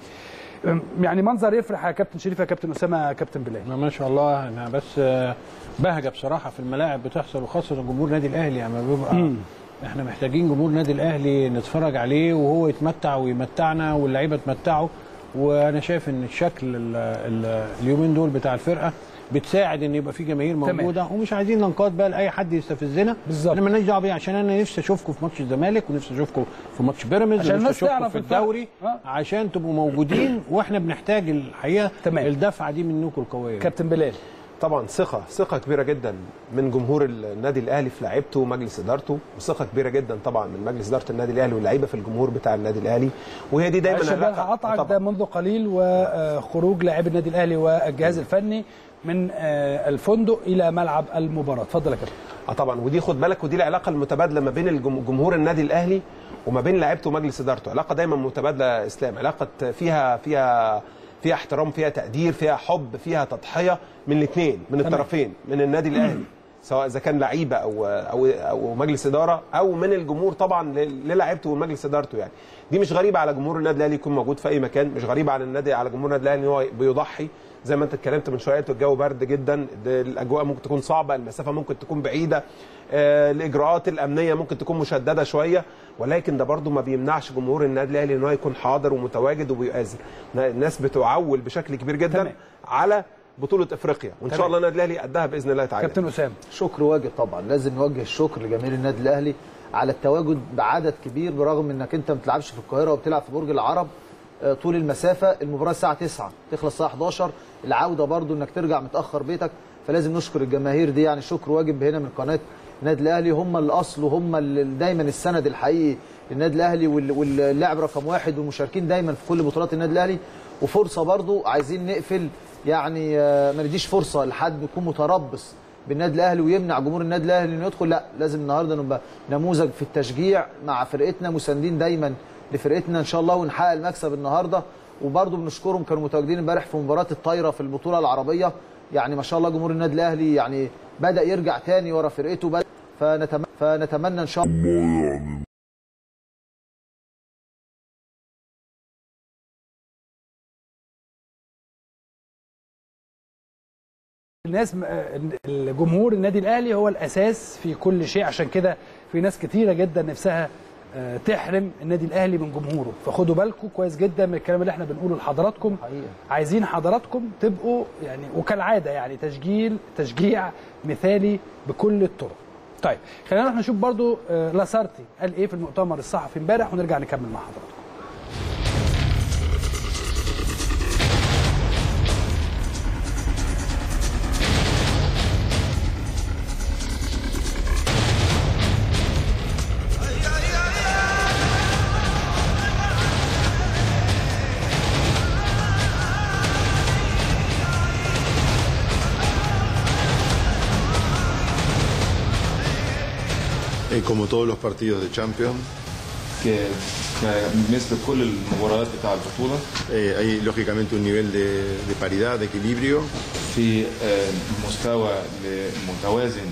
يعني منظر يفرح يا كابتن شريف، يا كابتن اسامه، يا كابتن بلال. ما شاء الله. انا بس بهجه بصراحه في الملاعب بتحصل، وخاصه جمهور النادي الاهلي. يعني بيبقى احنا محتاجين جمهور النادي الاهلي نتفرج عليه وهو يتمتع ويمتعنا واللعيبه تمتعه. وانا شايف ان الشكل اليومين دول بتاع الفرقه بتساعد ان يبقى في جماهير موجوده. تمام. ومش عايزين ننقاد بقى لاي حد يستفزنا. بالظبط. انا مالناش دعوه بيه، عشان انا نفسي اشوفكم في ماتش الزمالك ونفسي اشوفكم في ماتش بيراميدز ونفسي اشوفكم في الدوري عشان تبقوا موجودين. واحنا بنحتاج الحقيقه الدفعه دي منكم القويه. كابتن بلال، طبعا ثقه كبيره جدا من جمهور النادي الاهلي في لعيبته ومجلس ادارته، وثقه كبيره جدا طبعا من مجلس اداره النادي الاهلي واللعيبه في الجمهور بتاع النادي الاهلي. وهي دي دايما العلاقه. هقطعك، ده منذ قليل وخروج لاعبي النادي الاهلي والجهاز الفني من الفندق الى ملعب المباراه. اتفضل يا كابتن. طبعا، ودي خد بالك، ودي العلاقه المتبادله ما بين جمهور النادي الاهلي وما بين لعيبته ومجلس ادارته. علاقه دايما متبادله اسلام، علاقه فيها احترام، فيها تقدير، فيها حب، فيها تضحيه من الاثنين، من الطرفين، من النادي الاهلي سواء اذا كان لعيبه او مجلس اداره، او من الجمهور طبعا للاعيبته ومجلس ادارته. يعني دي مش غريبه على جمهور النادي الاهلي يكون موجود في اي مكان، مش غريبه على جمهور النادي الاهلي ان هو بيضحي زي ما انت اتكلمت من شويه. الجو برد جدا، الاجواء ممكن تكون صعبه، المسافه ممكن تكون بعيده، الاجراءات الامنيه ممكن تكون مشدده شويه، ولكن ده برضو ما بيمنعش جمهور النادي الاهلي ان هو يكون حاضر ومتواجد وبيؤازر. الناس بتعول بشكل كبير جدا على بطوله افريقيا، وان شاء الله النادي الاهلي قدها باذن الله تعالى. كابتن اسامه، شكر واجب طبعا، لازم نوجه الشكر لجماهير النادي الاهلي على التواجد بعدد كبير، برغم انك انت ما بتلعبش في القاهره وبتلعب في برج العرب طول المسافه. المباراه الساعه 9 تخلص الساعه 11، العوده برضو انك ترجع متاخر بيتك، فلازم نشكر الجماهير دي. يعني شكر واجب هنا من قناه النادي الاهلي، هم الاصل وهم دايما السند الحقيقي للنادي الاهلي واللاعب رقم واحد والمشاركين دايما في كل بطولات النادي الاهلي. وفرصه برضو عايزين نقفل، يعني ما نديش فرصه لحد يكون متربص بالنادي الاهلي ويمنع جمهور النادي الاهلي انه يدخل. لا، لازم النهارده نبقى نموذج في التشجيع مع فرقتنا، مساندين دايما لفرقتنا ان شاء الله ونحقق المكسب النهارده. وبرضو بنشكرهم، كانوا متواجدين امبارح في مباراه الطايره في البطوله العربيه. يعني ما شاء الله جمهور النادي الاهلي يعني بدا يرجع تاني ورا فرقته، فنتمنى ان شاء الله الناس. الجمهور النادي الاهلي هو الاساس في كل شيء، عشان كده في ناس كتيره جدا نفسها تحرم النادي الاهلي من جمهوره. فخدوا بالكم كويس جدا من الكلام اللي احنا بنقوله لحضراتكم. عايزين حضراتكم تبقوا يعني وكالعاده يعني تشجيع مثالي بكل الطرق. طيب خلينا نروح نشوف برضو لاسارتي قال ايه في المؤتمر الصحفي امبارح ونرجع نكمل مع حضراتكم. como todos los partidos de Champions. مثل كل المباريات بتاع البطولة. Hay lógicamente un nivel de paridad, de equilibrio. في مستوى متوازن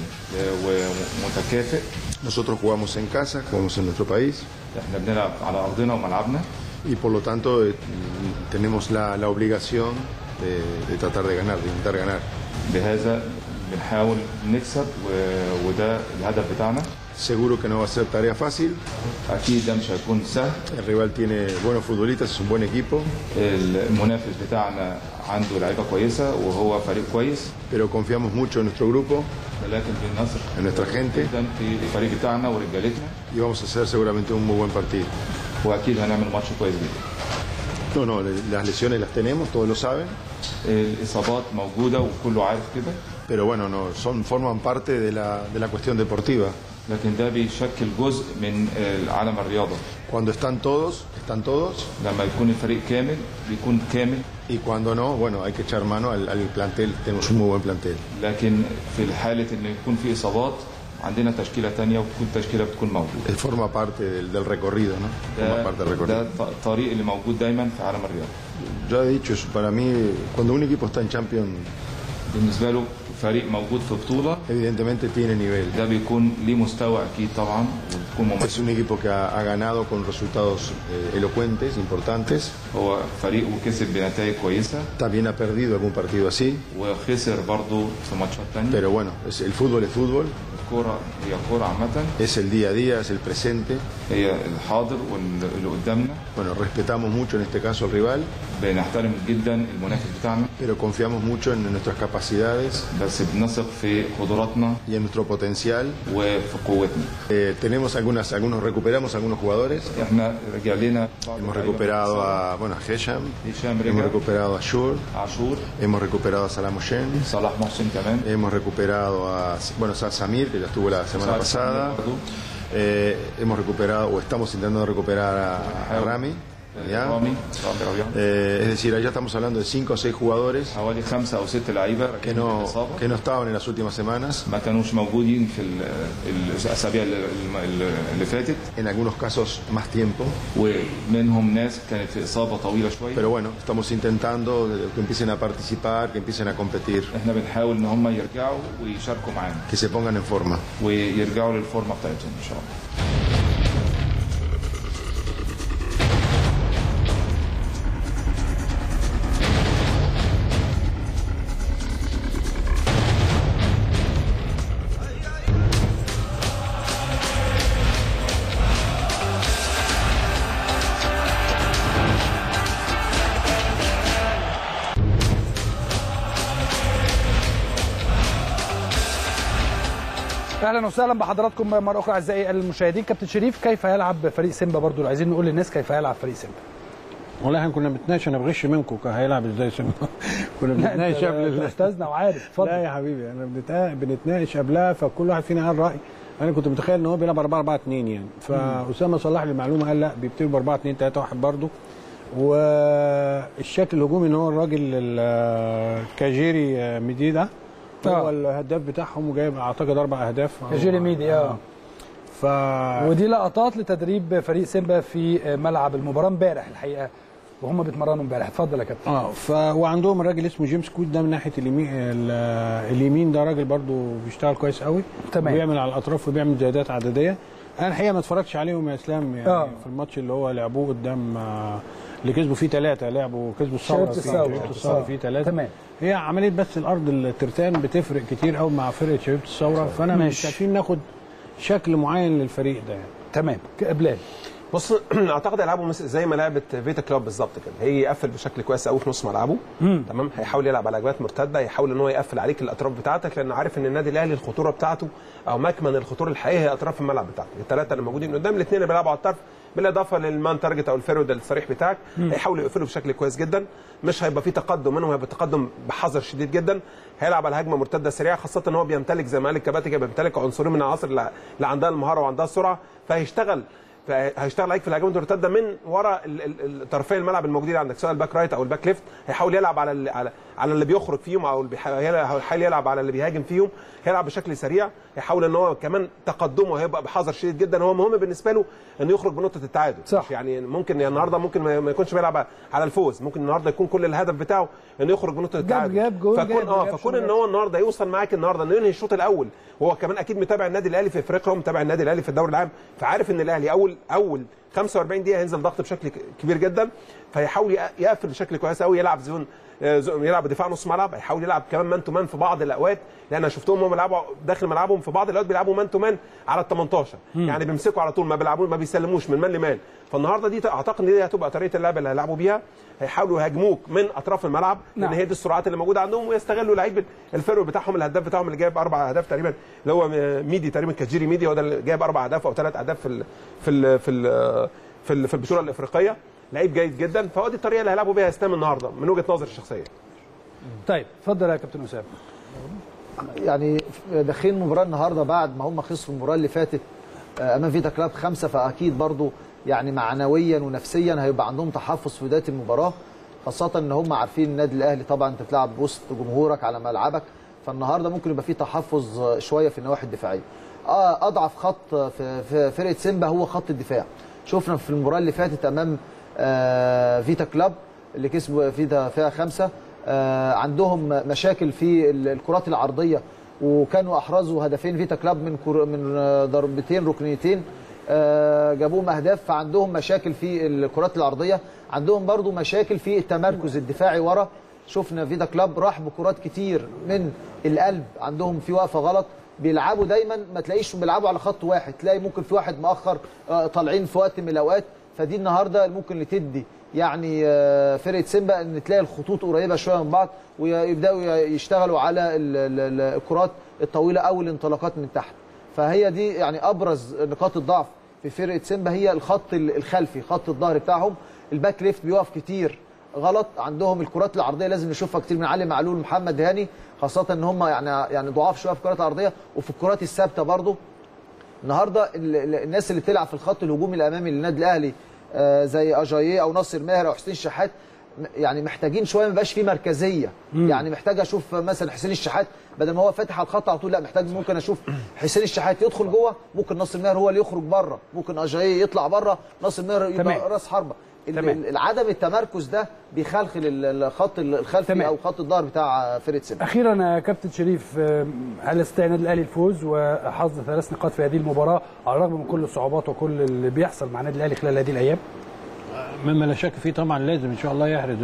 ومتكافئ. Nosotros jugamos en casa, jugamos en nuestro país. احنا بنلعب على أرضنا وملعبنا. Y por lo tanto tenemos la obligación de tratar de ganar, de intentar ganar. بهذا بنحاول نكسب وده الهدف بتاعنا. Seguro que no va a ser tarea fácil. أكيد ده مش هيكون سهل. El rival tiene buenos futbolistas, es un buen equipo. المنافس بتاعنا عنده لعيبة كويسة وهو فريق كويس. Pero confiamos mucho en nuestro grupo, لكن بنثق en nuestra gente. في الفريق بتاعنا ورجالتنا. Y vamos a hacer seguramente un muy buen partido. وأكيد هنعمل ماتش كويس جدا. No, las lesiones las tenemos, todos lo saben. الإصابات موجودة وكله عارف كده. Pero bueno, forman parte de la cuestión deportiva. لكن ده بيشكل جزء من عالم الرياضة. Cuando están todos. لما يكون الفريق كامل بيكون كامل. Y cuando no, bueno, hay que echar mano al plantel. Tenemos un muy buen plantel. لكن في الحالة إن يكون في إصابات عندنا تشكيلة تانية وكل تشكيلة بتكون موجودة. Forma parte del recorrido, ¿no? Forma parte del recorrido. ده الطريق اللي موجود دايما في عالم الرياضة. Yo he dicho, para mí, cuando un equipo está en Champions, بالنسبة له فريق موجود في بطولة evidentemente tiene nivel. ده بيكون ليه مستوى أكيد طبعا وبيكون مميز. Es un equipo que ha ganado con resultados elocuentes, importantes. هو فريق وكسب بنتائج كويسة. También ha perdido algún partido así. وخسر برضه في ماتشات تانية. Pero bueno, el fútbol es fútbol. الكورة هي كورة عامة. Es el día a día, es el presente. هي الحاضر واللي قدامنا. Bueno, respetamos mucho en este caso al rival. بنحترم جدا المنافس بتاعنا. Pero confiamos mucho en nuestras capacidades. بس بنثق في قدراتنا. Y en nuestro potencial. وفي قوتنا. Tenemos recuperamos algunos jugadores. احنا رجع لنا. Hemos recuperado a Hesham. Hemos recuperado a عاشور. Hemos recuperado a Salah Mohsen. صلاح محسن كمان. Hemos recuperado a Samir, que ya estuvo la semana pasada. Hemos recuperado o estamos intentando recuperar a Rami. ¿Ya? Es decir, allá estamos hablando de 5 o 6 jugadores que no estaban en las últimas semanas. En algunos casos más tiempo. Pero bueno, estamos intentando que empiecen a participar, que empiecen a competir. Que se pongan en forma. اهلا وسهلا بحضراتكم مره اخرى اعزائي المشاهدين. كابتن شريف، كيف يلعب فريق سيمبا؟ برضو عايزين نقول للناس كيف يلعب فريق سيمبا. والله احنا كنا بنتناقش، انا بغش منكم هيلعب ازاي سيمبا. كنا بنتناقش قبل استاذنا وعارف. اتفضل. لا يا حبيبي، انا بنتناقش قبلها، فكل واحد فينا قال راي. انا كنت متخيل ان هو بيلعب 4-4-2 يعني، فاسامه صلح لي المعلومه قال لا بيبتدي ب 4-2-3-1 برضه. والشكل الهجومي ان هو الراجل الكاجيري ميدي ده هو الهداف بتاعهم وجايب اعتقد 4 اهداف. كاجيري ميدي ودي لقطات لتدريب فريق سيمبا في ملعب المباراه امبارح الحقيقه، وهم بيتمرنوا امبارح. اتفضل يا كابتن. وعندهم الراجل اسمه جيمس كوت ده من ناحيه اليمين ده راجل برضو بيشتغل كويس قوي. تمام. وبيعمل على الاطراف وبيعمل زيادات عدديه. انا الحقيقه ما اتفرجتش عليهم يا اسلام يعني في الماتش اللي هو لعبوه قدام اللي كسبوا فيه 3 لعبوا كسبوا الثوره فيه 3. تمام. هي عمليه بس الارض الترتان بتفرق كتير قوي مع فرقه شبيبه الثوره، فانا مش عارفين ناخد شكل معين للفريق ده يعني. تمام. بلال، بص اعتقد هيلعبوا زي ما لعبت فيتا كلوب بالظبط كده، هي يقفل بشكل كويس قوي في نص ملعبه. تمام. هيحاول يلعب على هجمات مرتده، يحاول ان هو يقفل عليك الاطراف بتاعتك، لان عارف ان النادي الاهلي الخطوره بتاعته او مكمن الخطوره الحقيقيه هي اطراف الملعب بتاعته. ال3 اللي موجودين قدام، الاثنين اللي بيلعبوا على الطرف بالاضافه للمان تارجت او الفيرود الصريح بتاعك. هيحاولوا يقفلوا بشكل كويس جدا، مش هيبقى في تقدم منهم، هيبقى تقدم بحذر شديد جدا. هيلعب على هجمه مرتده سريعه، خاصه ان هو بيمتلك زي ما قال الكباتن كده بيمتلك عنصرين من العناصر اللي عندها المهاره وعندها السرعه، فهيشتغل عليك في الهجمات المرتده من وراء طرفي الملعب الموجودين عندك، سواء الباك رايت او الباك ليفت. هيحاول يلعب على اللي بيخرج فيهم او اللي هيحاول يلعب على اللي بيهاجم فيهم، هيلعب بشكل سريع، هيحاول ان هو كمان تقدمه هيبقى بحذر شديد جدا. هو مهم بالنسبه له انه يخرج بنقطه التعادل، صح. يعني ممكن النهارده ممكن ما يكونش بيلعب على الفوز، ممكن النهارده يكون كل الهدف بتاعه انه يخرج بنقطه التعادل. فكون ان هو النهارده يوصل معاك النهارده انه ينهي الشوط الاول، وهو كمان اكيد متابع النادي الاهلي في افريقيا ومتابع النادي الاهلي في الدوري العام، فعارف ان الاهلي اول 45 دقيقه هينزل ضغط بشكل كبير جدا، فيحاول يقفل بشكل كويس قوي، يلعب يلعب دفاع نص ملعب، هيحاول يلعب كمان مان تو مان في بعض الاوقات، لان انا شفتهم هم بيلعبوا داخل ملعبهم في بعض الاوقات بيلعبوا مان تو مان على ال 18، يعني بيمسكوا على طول، ما بيسلموش من مان لمان. فالنهارده دي اعتقد ان دي هتبقى طريقه اللعب اللي هيلعبوا بيها، هيحاولوا يهاجموك من اطراف الملعب، لان هي دي السرعات اللي موجوده عندهم، ويستغلوا لعيب الفرو بتاعهم، الهداف بتاعهم اللي جايب 4 اهداف تقريبا، اللي هو ميدي تقريبا، كاجيري ميدي، هو ده اللي جايب 4 اهداف او 3 اهداف في البطوله الافريقيه، لعيب جيد جدا. فهو دي الطريقه اللي هيلعبوا بيها اسلام النهارده من وجهه نظري الشخصيه. طيب اتفضل يا كابتن اسامه. يعني داخلين مباراه النهارده بعد ما هم خسروا المباراه اللي فاتت امام فيتا كلاب 5، فاكيد برضو يعني معنويا ونفسيا هيبقى عندهم تحفظ في بدايه المباراه، خاصه ان هم عارفين النادي الاهلي طبعا انت بتلعب وسط جمهورك على ملعبك، فالنهارده ممكن يبقى فيه تحفظ شويه في النواحي الدفاعيه. اضعف خط في فرقه سيمبا هو خط الدفاع. شفنا في المباراه اللي فاتت امام فيتا كلاب اللي كسبوا فيها 5، عندهم مشاكل في الكرات العرضيه، وكانوا احرزوا هدفين فيتا كلاب من ضربتين ركنيتين جابوهم اهداف، فعندهم مشاكل في الكرات العرضيه، عندهم برضو مشاكل في التمركز الدفاعي ورا. شفنا فيتا كلاب راح بكرات كتير من القلب، عندهم في وقفه غلط، بيلعبوا دايما ما تلاقيش بيلعبوا على خط واحد، تلاقي ممكن في واحد مؤخر طالعين في وقت من الاوقات، فدي النهارده ممكن اللي تدي يعني فرقه سيمبا ان تلاقي الخطوط قريبه شويه من بعض، ويبداوا يشتغلوا على الكرات الطويله او الانطلاقات من تحت. فهي دي يعني ابرز نقاط الضعف في فرقه سيمبا، هي الخط الخلفي، خط الظهر بتاعهم، الباك ليفت بيقف كتير غلط، عندهم الكرات العرضيه لازم نشوفها كتير من علي معلول ومحمد هاني، خاصه ان هم يعني ضعاف شويه في الكرات العرضيه، وفي الكرات الثابته برضو. النهارده الناس اللي بتلعب في الخط الهجومي الامامي للنادي الاهلي زي اجاييه او ناصر ماهر او حسين الشحات، يعني محتاجين شويه ما يبقاش فيه مركزيه، يعني محتاج اشوف مثلا حسين الشحات بدل ما هو فاتح على الخط على طول، لا محتاج ممكن اشوف حسين الشحات يدخل جوه، ممكن ناصر ماهر هو اللي يخرج بره، ممكن اجاييه يطلع بره، ناصر ماهر يبقى راس حربه. عدم التمركز ده بيخلخل الخط الخلفي او خط الظهر بتاع فرقه سيمبا. اخيرا يا كابتن شريف، هل يستطيع النادي الاهلي الفوز وحظ 3 نقاط في هذه المباراه على الرغم من كل الصعوبات وكل اللي بيحصل مع النادي الاهلي خلال هذه الايام؟ مما لا شك فيه طبعا لازم ان شاء الله يحرز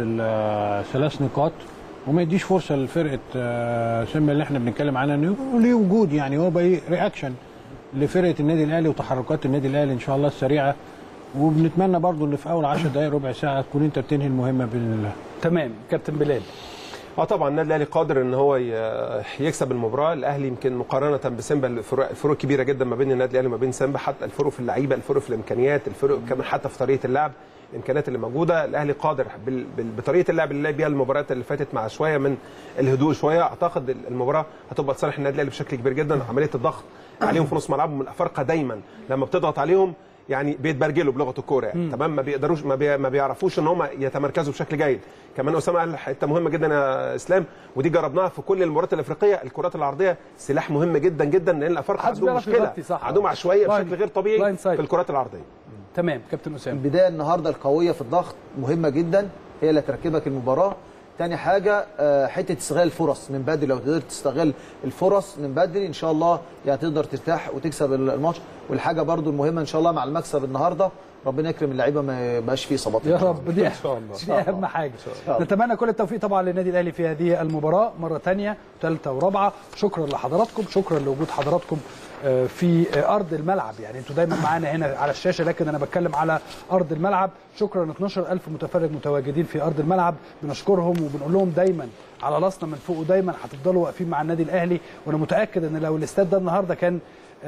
ال3 نقاط وما يديش فرصه لفرقه سيمبا اللي احنا بنتكلم عنها انه ليه وجود، يعني هو بقى رياكشن لفرقه النادي الاهلي وتحركات النادي الاهلي ان شاء الله السريعه، وبنتمنى برضو ان في اول 10 دقائق ربع ساعه تكون انت بتنهي المهمه باذن الله. تمام. كابتن بلال. طبعا النادي الاهلي قادر ان هو يكسب المباراه، الاهلي يمكن مقارنه بسيمبا الفروق كبيره جدا ما بين النادي الاهلي وما بين سيمبا، حتى الفروق في اللعيبه، الفروق في الامكانيات، الفروق كمان حتى في طريقه اللعب، الامكانيات اللي موجوده. الاهلي قادر بطريقه اللعب اللي لعب بيها المباريات اللي فاتت مع شويه من الهدوء شويه، اعتقد المباراه هتبقى لصالح النادي الاهلي بشكل كبير جدا. عمليه الضغط عليهم في نص ملعبهم، الافارقه دايما لما بتضغط عليهم يعني بيتبرجلوا بلغه الكوره، يعني تمام، ما بيقدروش ما بيعرفوش ان هم يتمركزوا بشكل جيد. كمان اسامه قال حته مهمه جدا يا اسلام، ودي جربناها في كل المباريات الافريقيه، الكرات العرضيه سلاح مهم جدا جدا، لان الافارقه عندهم مشكله، عندهم عشوائيه بشكل غير طبيعي في الكرات العرضيه. تمام. كابتن اسامه، البدايه النهارده القويه في الضغط مهمه جدا، هي اللي هتركبك المباراه. تاني حاجه حته استغلال الفرص من بدري، لو تقدر تستغل الفرص من بدري ان شاء الله يعني تقدر ترتاح وتكسب الماتش. والحاجه برضو المهمه ان شاء الله مع المكسب النهارده ربنا يكرم اللعيبه ما يبقاش فيه اصابات يا رب، دي اهم حاجه. نتمنى كل التوفيق طبعا للنادي الاهلي في هذه المباراه مره ثانيه وثالثه ورابعه. شكرا لحضراتكم، شكرا لوجود حضراتكم في ارض الملعب، يعني انتوا دايما معانا هنا على الشاشه لكن انا بتكلم على ارض الملعب. شكرا 12000 متفرج متواجدين في ارض الملعب، بنشكرهم وبنقول لهم دايما على راسنا من فوق، ودايما هتفضلوا واقفين مع النادي الاهلي. وانا متاكد ان لو الاستاد ده النهارده كان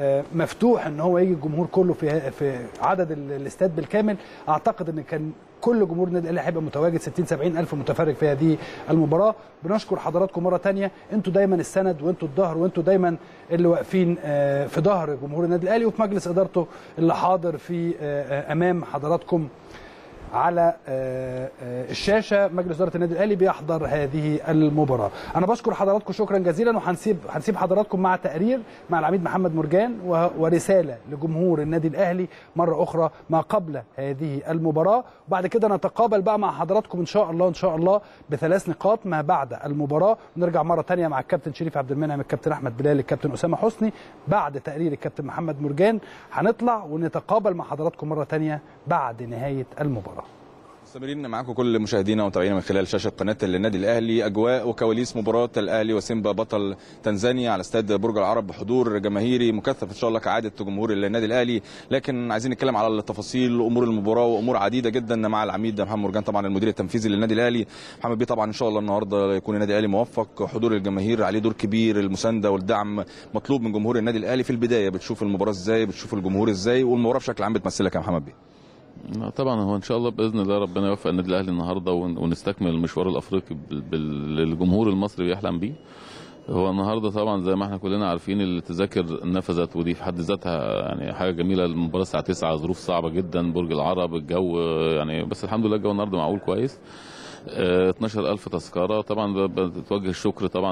مفتوح ان هو يجي الجمهور كله في عدد الاستاد بالكامل، اعتقد ان كان كل جمهور النادي الاهلي هيبقى متواجد 60-70 الف متفرج في هذه المباراه. بنشكر حضراتكم مره ثانيه، انتوا دايما السند وانتوا الظهر وانتوا دايما اللي واقفين في ظهر جمهور النادي الاهلي وفي مجلس ادارته اللي حاضر في امام حضراتكم. على الشاشه. مجلس اداره النادي الاهلي بيحضر هذه المباراه. انا بشكر حضراتكم شكرا جزيلا، وهنسيب حضراتكم مع تقرير مع العميد محمد مرجان ورساله لجمهور النادي الاهلي مره اخرى ما قبل هذه المباراه، وبعد كده نتقابل بقى مع حضراتكم ان شاء الله ب3 نقاط ما بعد المباراه، ونرجع مره ثانيه مع الكابتن شريف عبد المنعم، الكابتن احمد بلال، الكابتن اسامه حسني. بعد تقرير الكابتن محمد مرجان هنطلع ونتقابل مع حضراتكم مره ثانيه بعد نهايه المباراه. مستمرين معاكم كل مشاهدينا ومتابعينا من خلال شاشه قناه النادي الاهلي، اجواء وكواليس مباراه الاهلي وسيمبا بطل تنزانيا على استاد برج العرب بحضور جماهيري مكثف ان شاء الله كعاده جمهور النادي الاهلي. لكن عايزين نتكلم على التفاصيل وامور المباراه وامور عديده جدا مع العميد محمد مرجان طبعا المدير التنفيذي للنادي الاهلي. محمد بيه طبعا ان شاء الله النهارده يكون النادي الاهلي موفق، حضور الجماهير عليه دور كبير، المسانده والدعم مطلوب من جمهور النادي الاهلي. في البدايه بتشوف المباراه ازاي، بتشوف الجمهور ازاي، والمباراه بشكل عام بتمثلك يا محمد بيه؟ طبعا هو ان شاء الله باذن الله ربنا يوفق النادي الاهلي النهارده ونستكمل المشوار الافريقي بالجمهور المصري بيحلم بيه. هو النهارده طبعا زي ما احنا كلنا عارفين التذاكر نفذت، ودي في حد ذاتها يعني حاجه جميله. المباراه الساعه 9، ظروف صعبه جدا، برج العرب، الجو يعني، بس الحمد لله الجو النهارده معقول كويس. 12,000 تذكره. طبعا بتوجه الشكر طبعا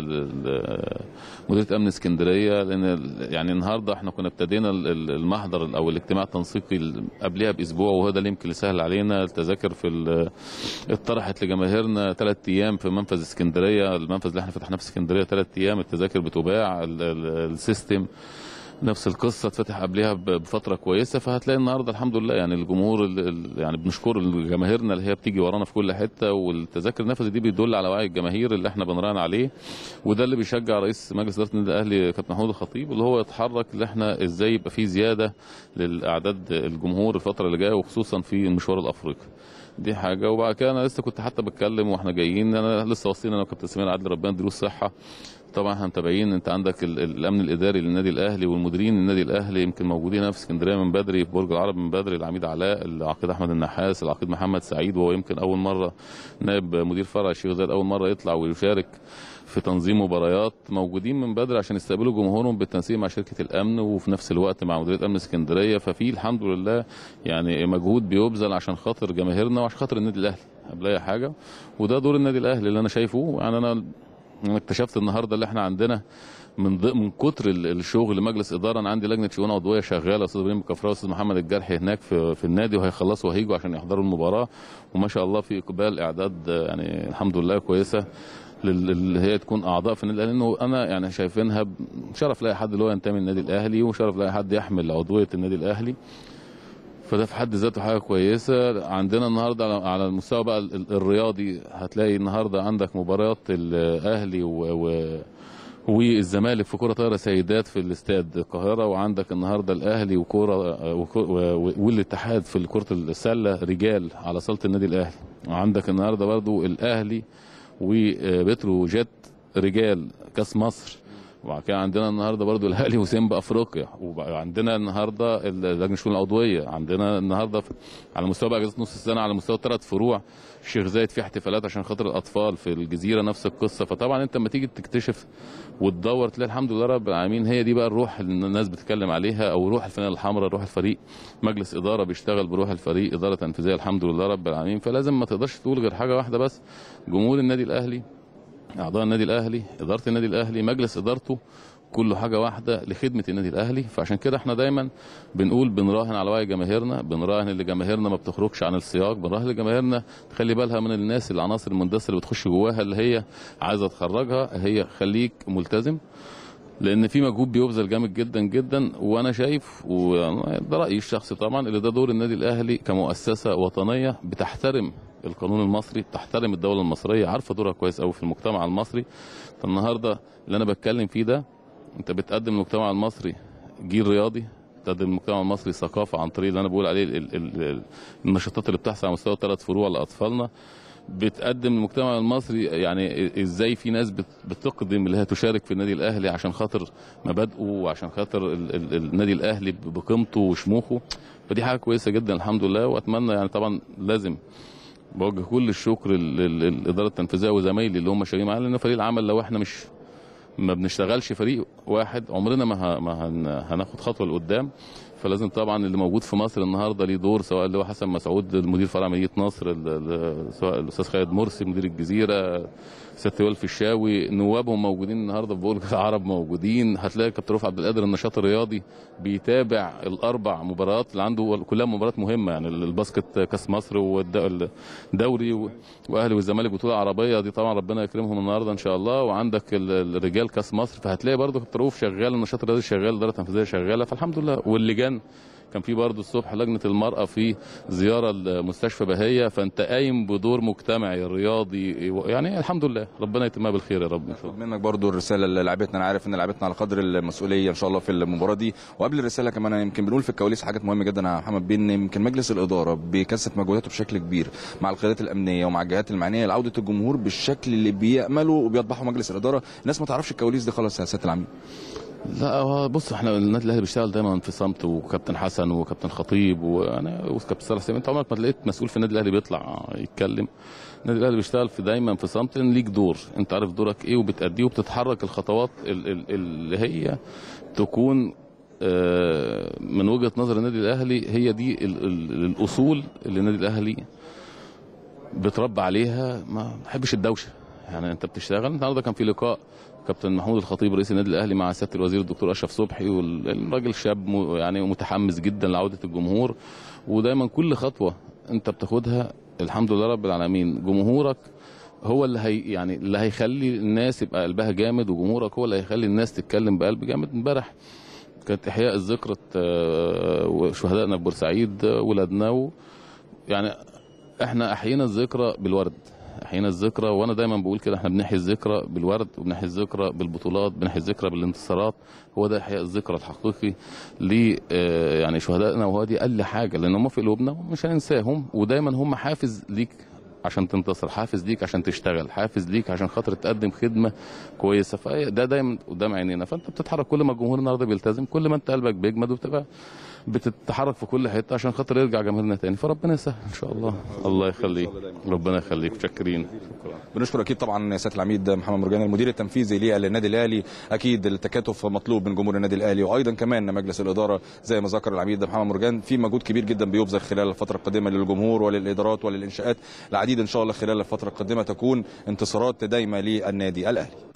لمديريه امن اسكندريه، لان يعني النهارده احنا كنا ابتدينا المحضر او الاجتماع التنسيقي قبلها باسبوع، وهو ده اللي يمكن اللي سهل علينا. التذاكر اتطرحت لجماهيرنا 3 ايام في منفذ اسكندريه، المنفذ اللي احنا فتحناه في اسكندريه 3 ايام التذاكر بتباع. السيستم نفس القصه اتفتح قبلها بفتره كويسه. فهتلاقي النهارده الحمد لله يعني الجمهور يعني بنشكر جماهيرنا اللي هي بتيجي ورانا في كل حته، والتذاكر نفذت دي بيدل على وعي الجماهير اللي احنا بنراهن عليه، وده اللي بيشجع رئيس مجلس اداره النادي الاهلي كابتن محمود الخطيب اللي هو يتحرك اللي احنا ازاي يبقى في زياده للاعداد الجمهور الفتره اللي جايه، وخصوصا في المشوار الافريقي. دي حاجه. وبعد كده انا لسه كنت حتى بتكلم واحنا جايين، انا لسه واصلين انا وكابتن سمير عدلي ربنا يديله الصحه. طبعا احنا متابعين، انت عندك الامن الاداري للنادي الاهلي والمديرين النادي الاهلي يمكن موجودين هنا في اسكندريه من بدري، في برج العرب من بدري، العميد علاء، العقيد احمد النحاس، العقيد محمد سعيد، وهو يمكن اول مره نائب مدير فرع الشيخ زايد اول مره يطلع ويشارك في تنظيم مباريات، موجودين من بدري عشان يستقبلوا جمهورهم بالتنسيق مع شركه الامن وفي نفس الوقت مع مديريه امن اسكندريه. ففي الحمد لله يعني مجهود بيبذل عشان خاطر جماهيرنا وعشان خاطر النادي الاهلي قبل اي حاجه، وده دور النادي الاهلي اللي انا شايفه. يعني انا اكتشفت النهارده اللي احنا عندنا من كتر الشغل مجلس اداره. انا عندي لجنه شؤون عضويه شغاله، استاذ ابراهيم كفراوي واستاذ محمد الجرحي هناك في النادي، وهيخلصوا وهيجوا عشان يحضروا المباراه، وما شاء الله في اقبال اعداد يعني الحمد لله كويسه اللي هي تكون اعضاء في النادي الاهلي. لانه انا يعني شايفينها شرف لاي حد اللي هو ينتمي للنادي الاهلي، وشرف لاي حد يحمل عضويه النادي الاهلي، فده في حد ذاته حاجه كويسه. عندنا النهارده على المستوى بقى الرياضي هتلاقي النهارده عندك مباريات الاهلي والزمالك في كره طايره سيدات في الاستاد القاهره، وعندك النهارده الاهلي والاتحاد في كره السله رجال على صاله النادي الاهلي، وعندك النهارده برضو الاهلي وبتروجيت رجال كاس مصر، وبعد كده عندنا النهارده برضو الاهلي وسيمبا افريقيا، وعندنا النهارده لجنه الشؤون العضويه، عندنا النهارده على مستوى بقى اجازه نص السنه على مستوى 3 فروع الشيخ زايد في احتفالات عشان خاطر الاطفال، في الجزيره نفس القصه. فطبعا انت لما تيجي تكتشف وتدور تلاقي الحمد لله رب العالمين هي دي بقى الروح اللي الناس بتتكلم عليها، او روح الفانيله الحمراء، روح الفريق. مجلس اداره بيشتغل بروح الفريق، اداره تنفيذيه الحمد لله رب العالمين. فلازم ما تقدرش تقول غير حاجه واحده بس، جمهور النادي الاهلي، اعضاء النادي الاهلي، اداره النادي الاهلي، مجلس ادارته، كله حاجه واحده لخدمه النادي الاهلي. فعشان كده احنا دايما بنقول بنراهن على وعي جماهيرنا، بنراهن ان جماهيرنا ما بتخرجش عن السياق، بنراهن لجماهيرنا تخلي بالها من الناس، العناصر المندسه اللي بتخش جواها اللي هي عايزه تخرجها، هي خليك ملتزم، لان في مجهود بيبذل جامد جدا جدا. وانا شايف وده رايي الشخصي طبعا اللي ده دور النادي الاهلي كمؤسسه وطنيه بتحترم القانون المصري، بتحترم الدوله المصريه، عارفه دورها كويس قوي في المجتمع المصري. فالنهارده اللي انا بتكلم فيه ده، انت بتقدم للمجتمع المصري جيل رياضي، بتقدم للمجتمع المصري ثقافه عن طريق اللي انا بقول عليه النشاطات اللي بتحصل على مستوى 3 فروع لاطفالنا، بتقدم للمجتمع المصري يعني ازاي في ناس بتقدم اللي هي تشارك في النادي الاهلي عشان خاطر مبادئه وعشان خاطر النادي الاهلي بقيمته وشموخه. فدي حاجه كويسه جدا الحمد لله. واتمنى يعني طبعا لازم بوجه كل الشكر للاداره التنفيذيه وزمايلي اللي هم شغالين معانا، لان فريق العمل لو احنا ما بنشتغلش فريق واحد عمرنا ما هناخد خطوه لقدام. فلازم طبعا اللي موجود في مصر النهارده ليه دور، سواء اللي هو حسن مسعود المدير فرع مدينه نصر، سواء الاستاذ خالد مرسي مدير الجزيره، سياده والي الفيشاوي، نوابهم موجودين النهارده في برج العرب موجودين. هتلاقي كابتن رفعت عبد القادر النشاط الرياضي بيتابع الاربع مباريات اللي عنده، كلها مباريات مهمه، يعني الباسكت كاس مصر والدوري واهلي والزمالك بطوله عربيه دي طبعا ربنا يكرمهم النهارده ان شاء الله، وعندك الرجال كاس مصر. فهتلاقي برضه كابتن رؤوف شغال، النشاط الرياضي شغال، الاداره التنفيذيه شغاله، فالحمد لله. واللجان كان في برضه الصبح لجنه المراه في زياره لمستشفى بهيه، فانت قايم بدور مجتمعي رياضي، يعني الحمد لله ربنا يتمها بالخير يا رب ان شاء الله. منك برضه الرساله للاعبتنا، انا عارف ان لعبتنا على قدر المسؤوليه ان شاء الله في المباراه دي. وقبل الرساله كمان يمكن بنقول في الكواليس حاجات مهمه جدا يا محمد بيه، يمكن مجلس الاداره بيكثف مجهوداته بشكل كبير مع القيادات الامنيه ومع الجهات المعنيه لعوده الجمهور بالشكل اللي بيامله وبيطبحه مجلس الاداره. الناس ما تعرفش الكواليس دي خالص يا سياده العميد. لا بص، احنا النادي الاهلي بيشتغل دايما في صمت، وكابتن حسن وكابتن خطيب وانا وكابتن صالح سليم. انت عمرك ما لقيت مسؤول في النادي الاهلي بيطلع يتكلم. النادي الاهلي بيشتغل في دايما في صمت، لان ليك دور، انت عارف دورك ايه وبتأديه، وبتتحرك الخطوات اللي هي تكون من وجهة نظر النادي الاهلي هي دي الاصول اللي النادي الاهلي بتربى عليها. ما بحبش الدوشه، يعني انت بتشتغل. النهارده كان في لقاء كابتن محمود الخطيب رئيس النادي الاهلي مع سياده الوزير الدكتور اشرف صبحي، والراجل شاب يعني متحمس جدا لعوده الجمهور. ودايما كل خطوه انت بتاخدها الحمد لله رب العالمين جمهورك هو اللي اللي هيخلي الناس يبقى قلبها جامد، وجمهورك هو اللي هيخلي الناس تتكلم بقلب جامد. امبارح كانت احياء الذكرى شهدائنا في بورسعيد ولادنا، يعني احنا احيينا الذكرى بالورد، احيينا الذكرى. وانا دايما بقول كده، احنا بنحيي الذكرى بالورد، وبنحيي الذكرى بالبطولات، بنحيي الذكرى بالانتصارات. هو ده احياء الذكرى الحقيقي ل يعني شهدائنا، وهو دي اقل حاجه، لان هم في قلوبنا ومش هننساهم. ودايما هم حافز ليك عشان تنتصر، حافز ليك عشان تشتغل، حافز ليك عشان خاطر تقدم خدمه كويسه. فده دايما قدام عينينا. فانت بتتحرك، كل ما الجمهور النهارده بيلتزم كل ما انت قلبك بيجمد، وبتبقى بتتحرك في كل حته عشان خاطر يرجع جماهيرنا تاني. فربنا يسهل ان شاء الله. الله يخليك، ربنا يخليك، متشكرين. بنشكر اكيد طبعا سياده العميد محمد مرجان المدير التنفيذي للنادي الاهلي. اكيد التكاتف مطلوب من جمهور النادي الاهلي، وايضا كمان مجلس الاداره زي ما ذكر العميد محمد مرجان في مجهود كبير جدا بيبذل خلال الفتره القادمه للجمهور وللادارات وللانشاءات العديد ان شاء الله. خلال الفتره القادمه تكون انتصارات دايمه للنادي الاهلي.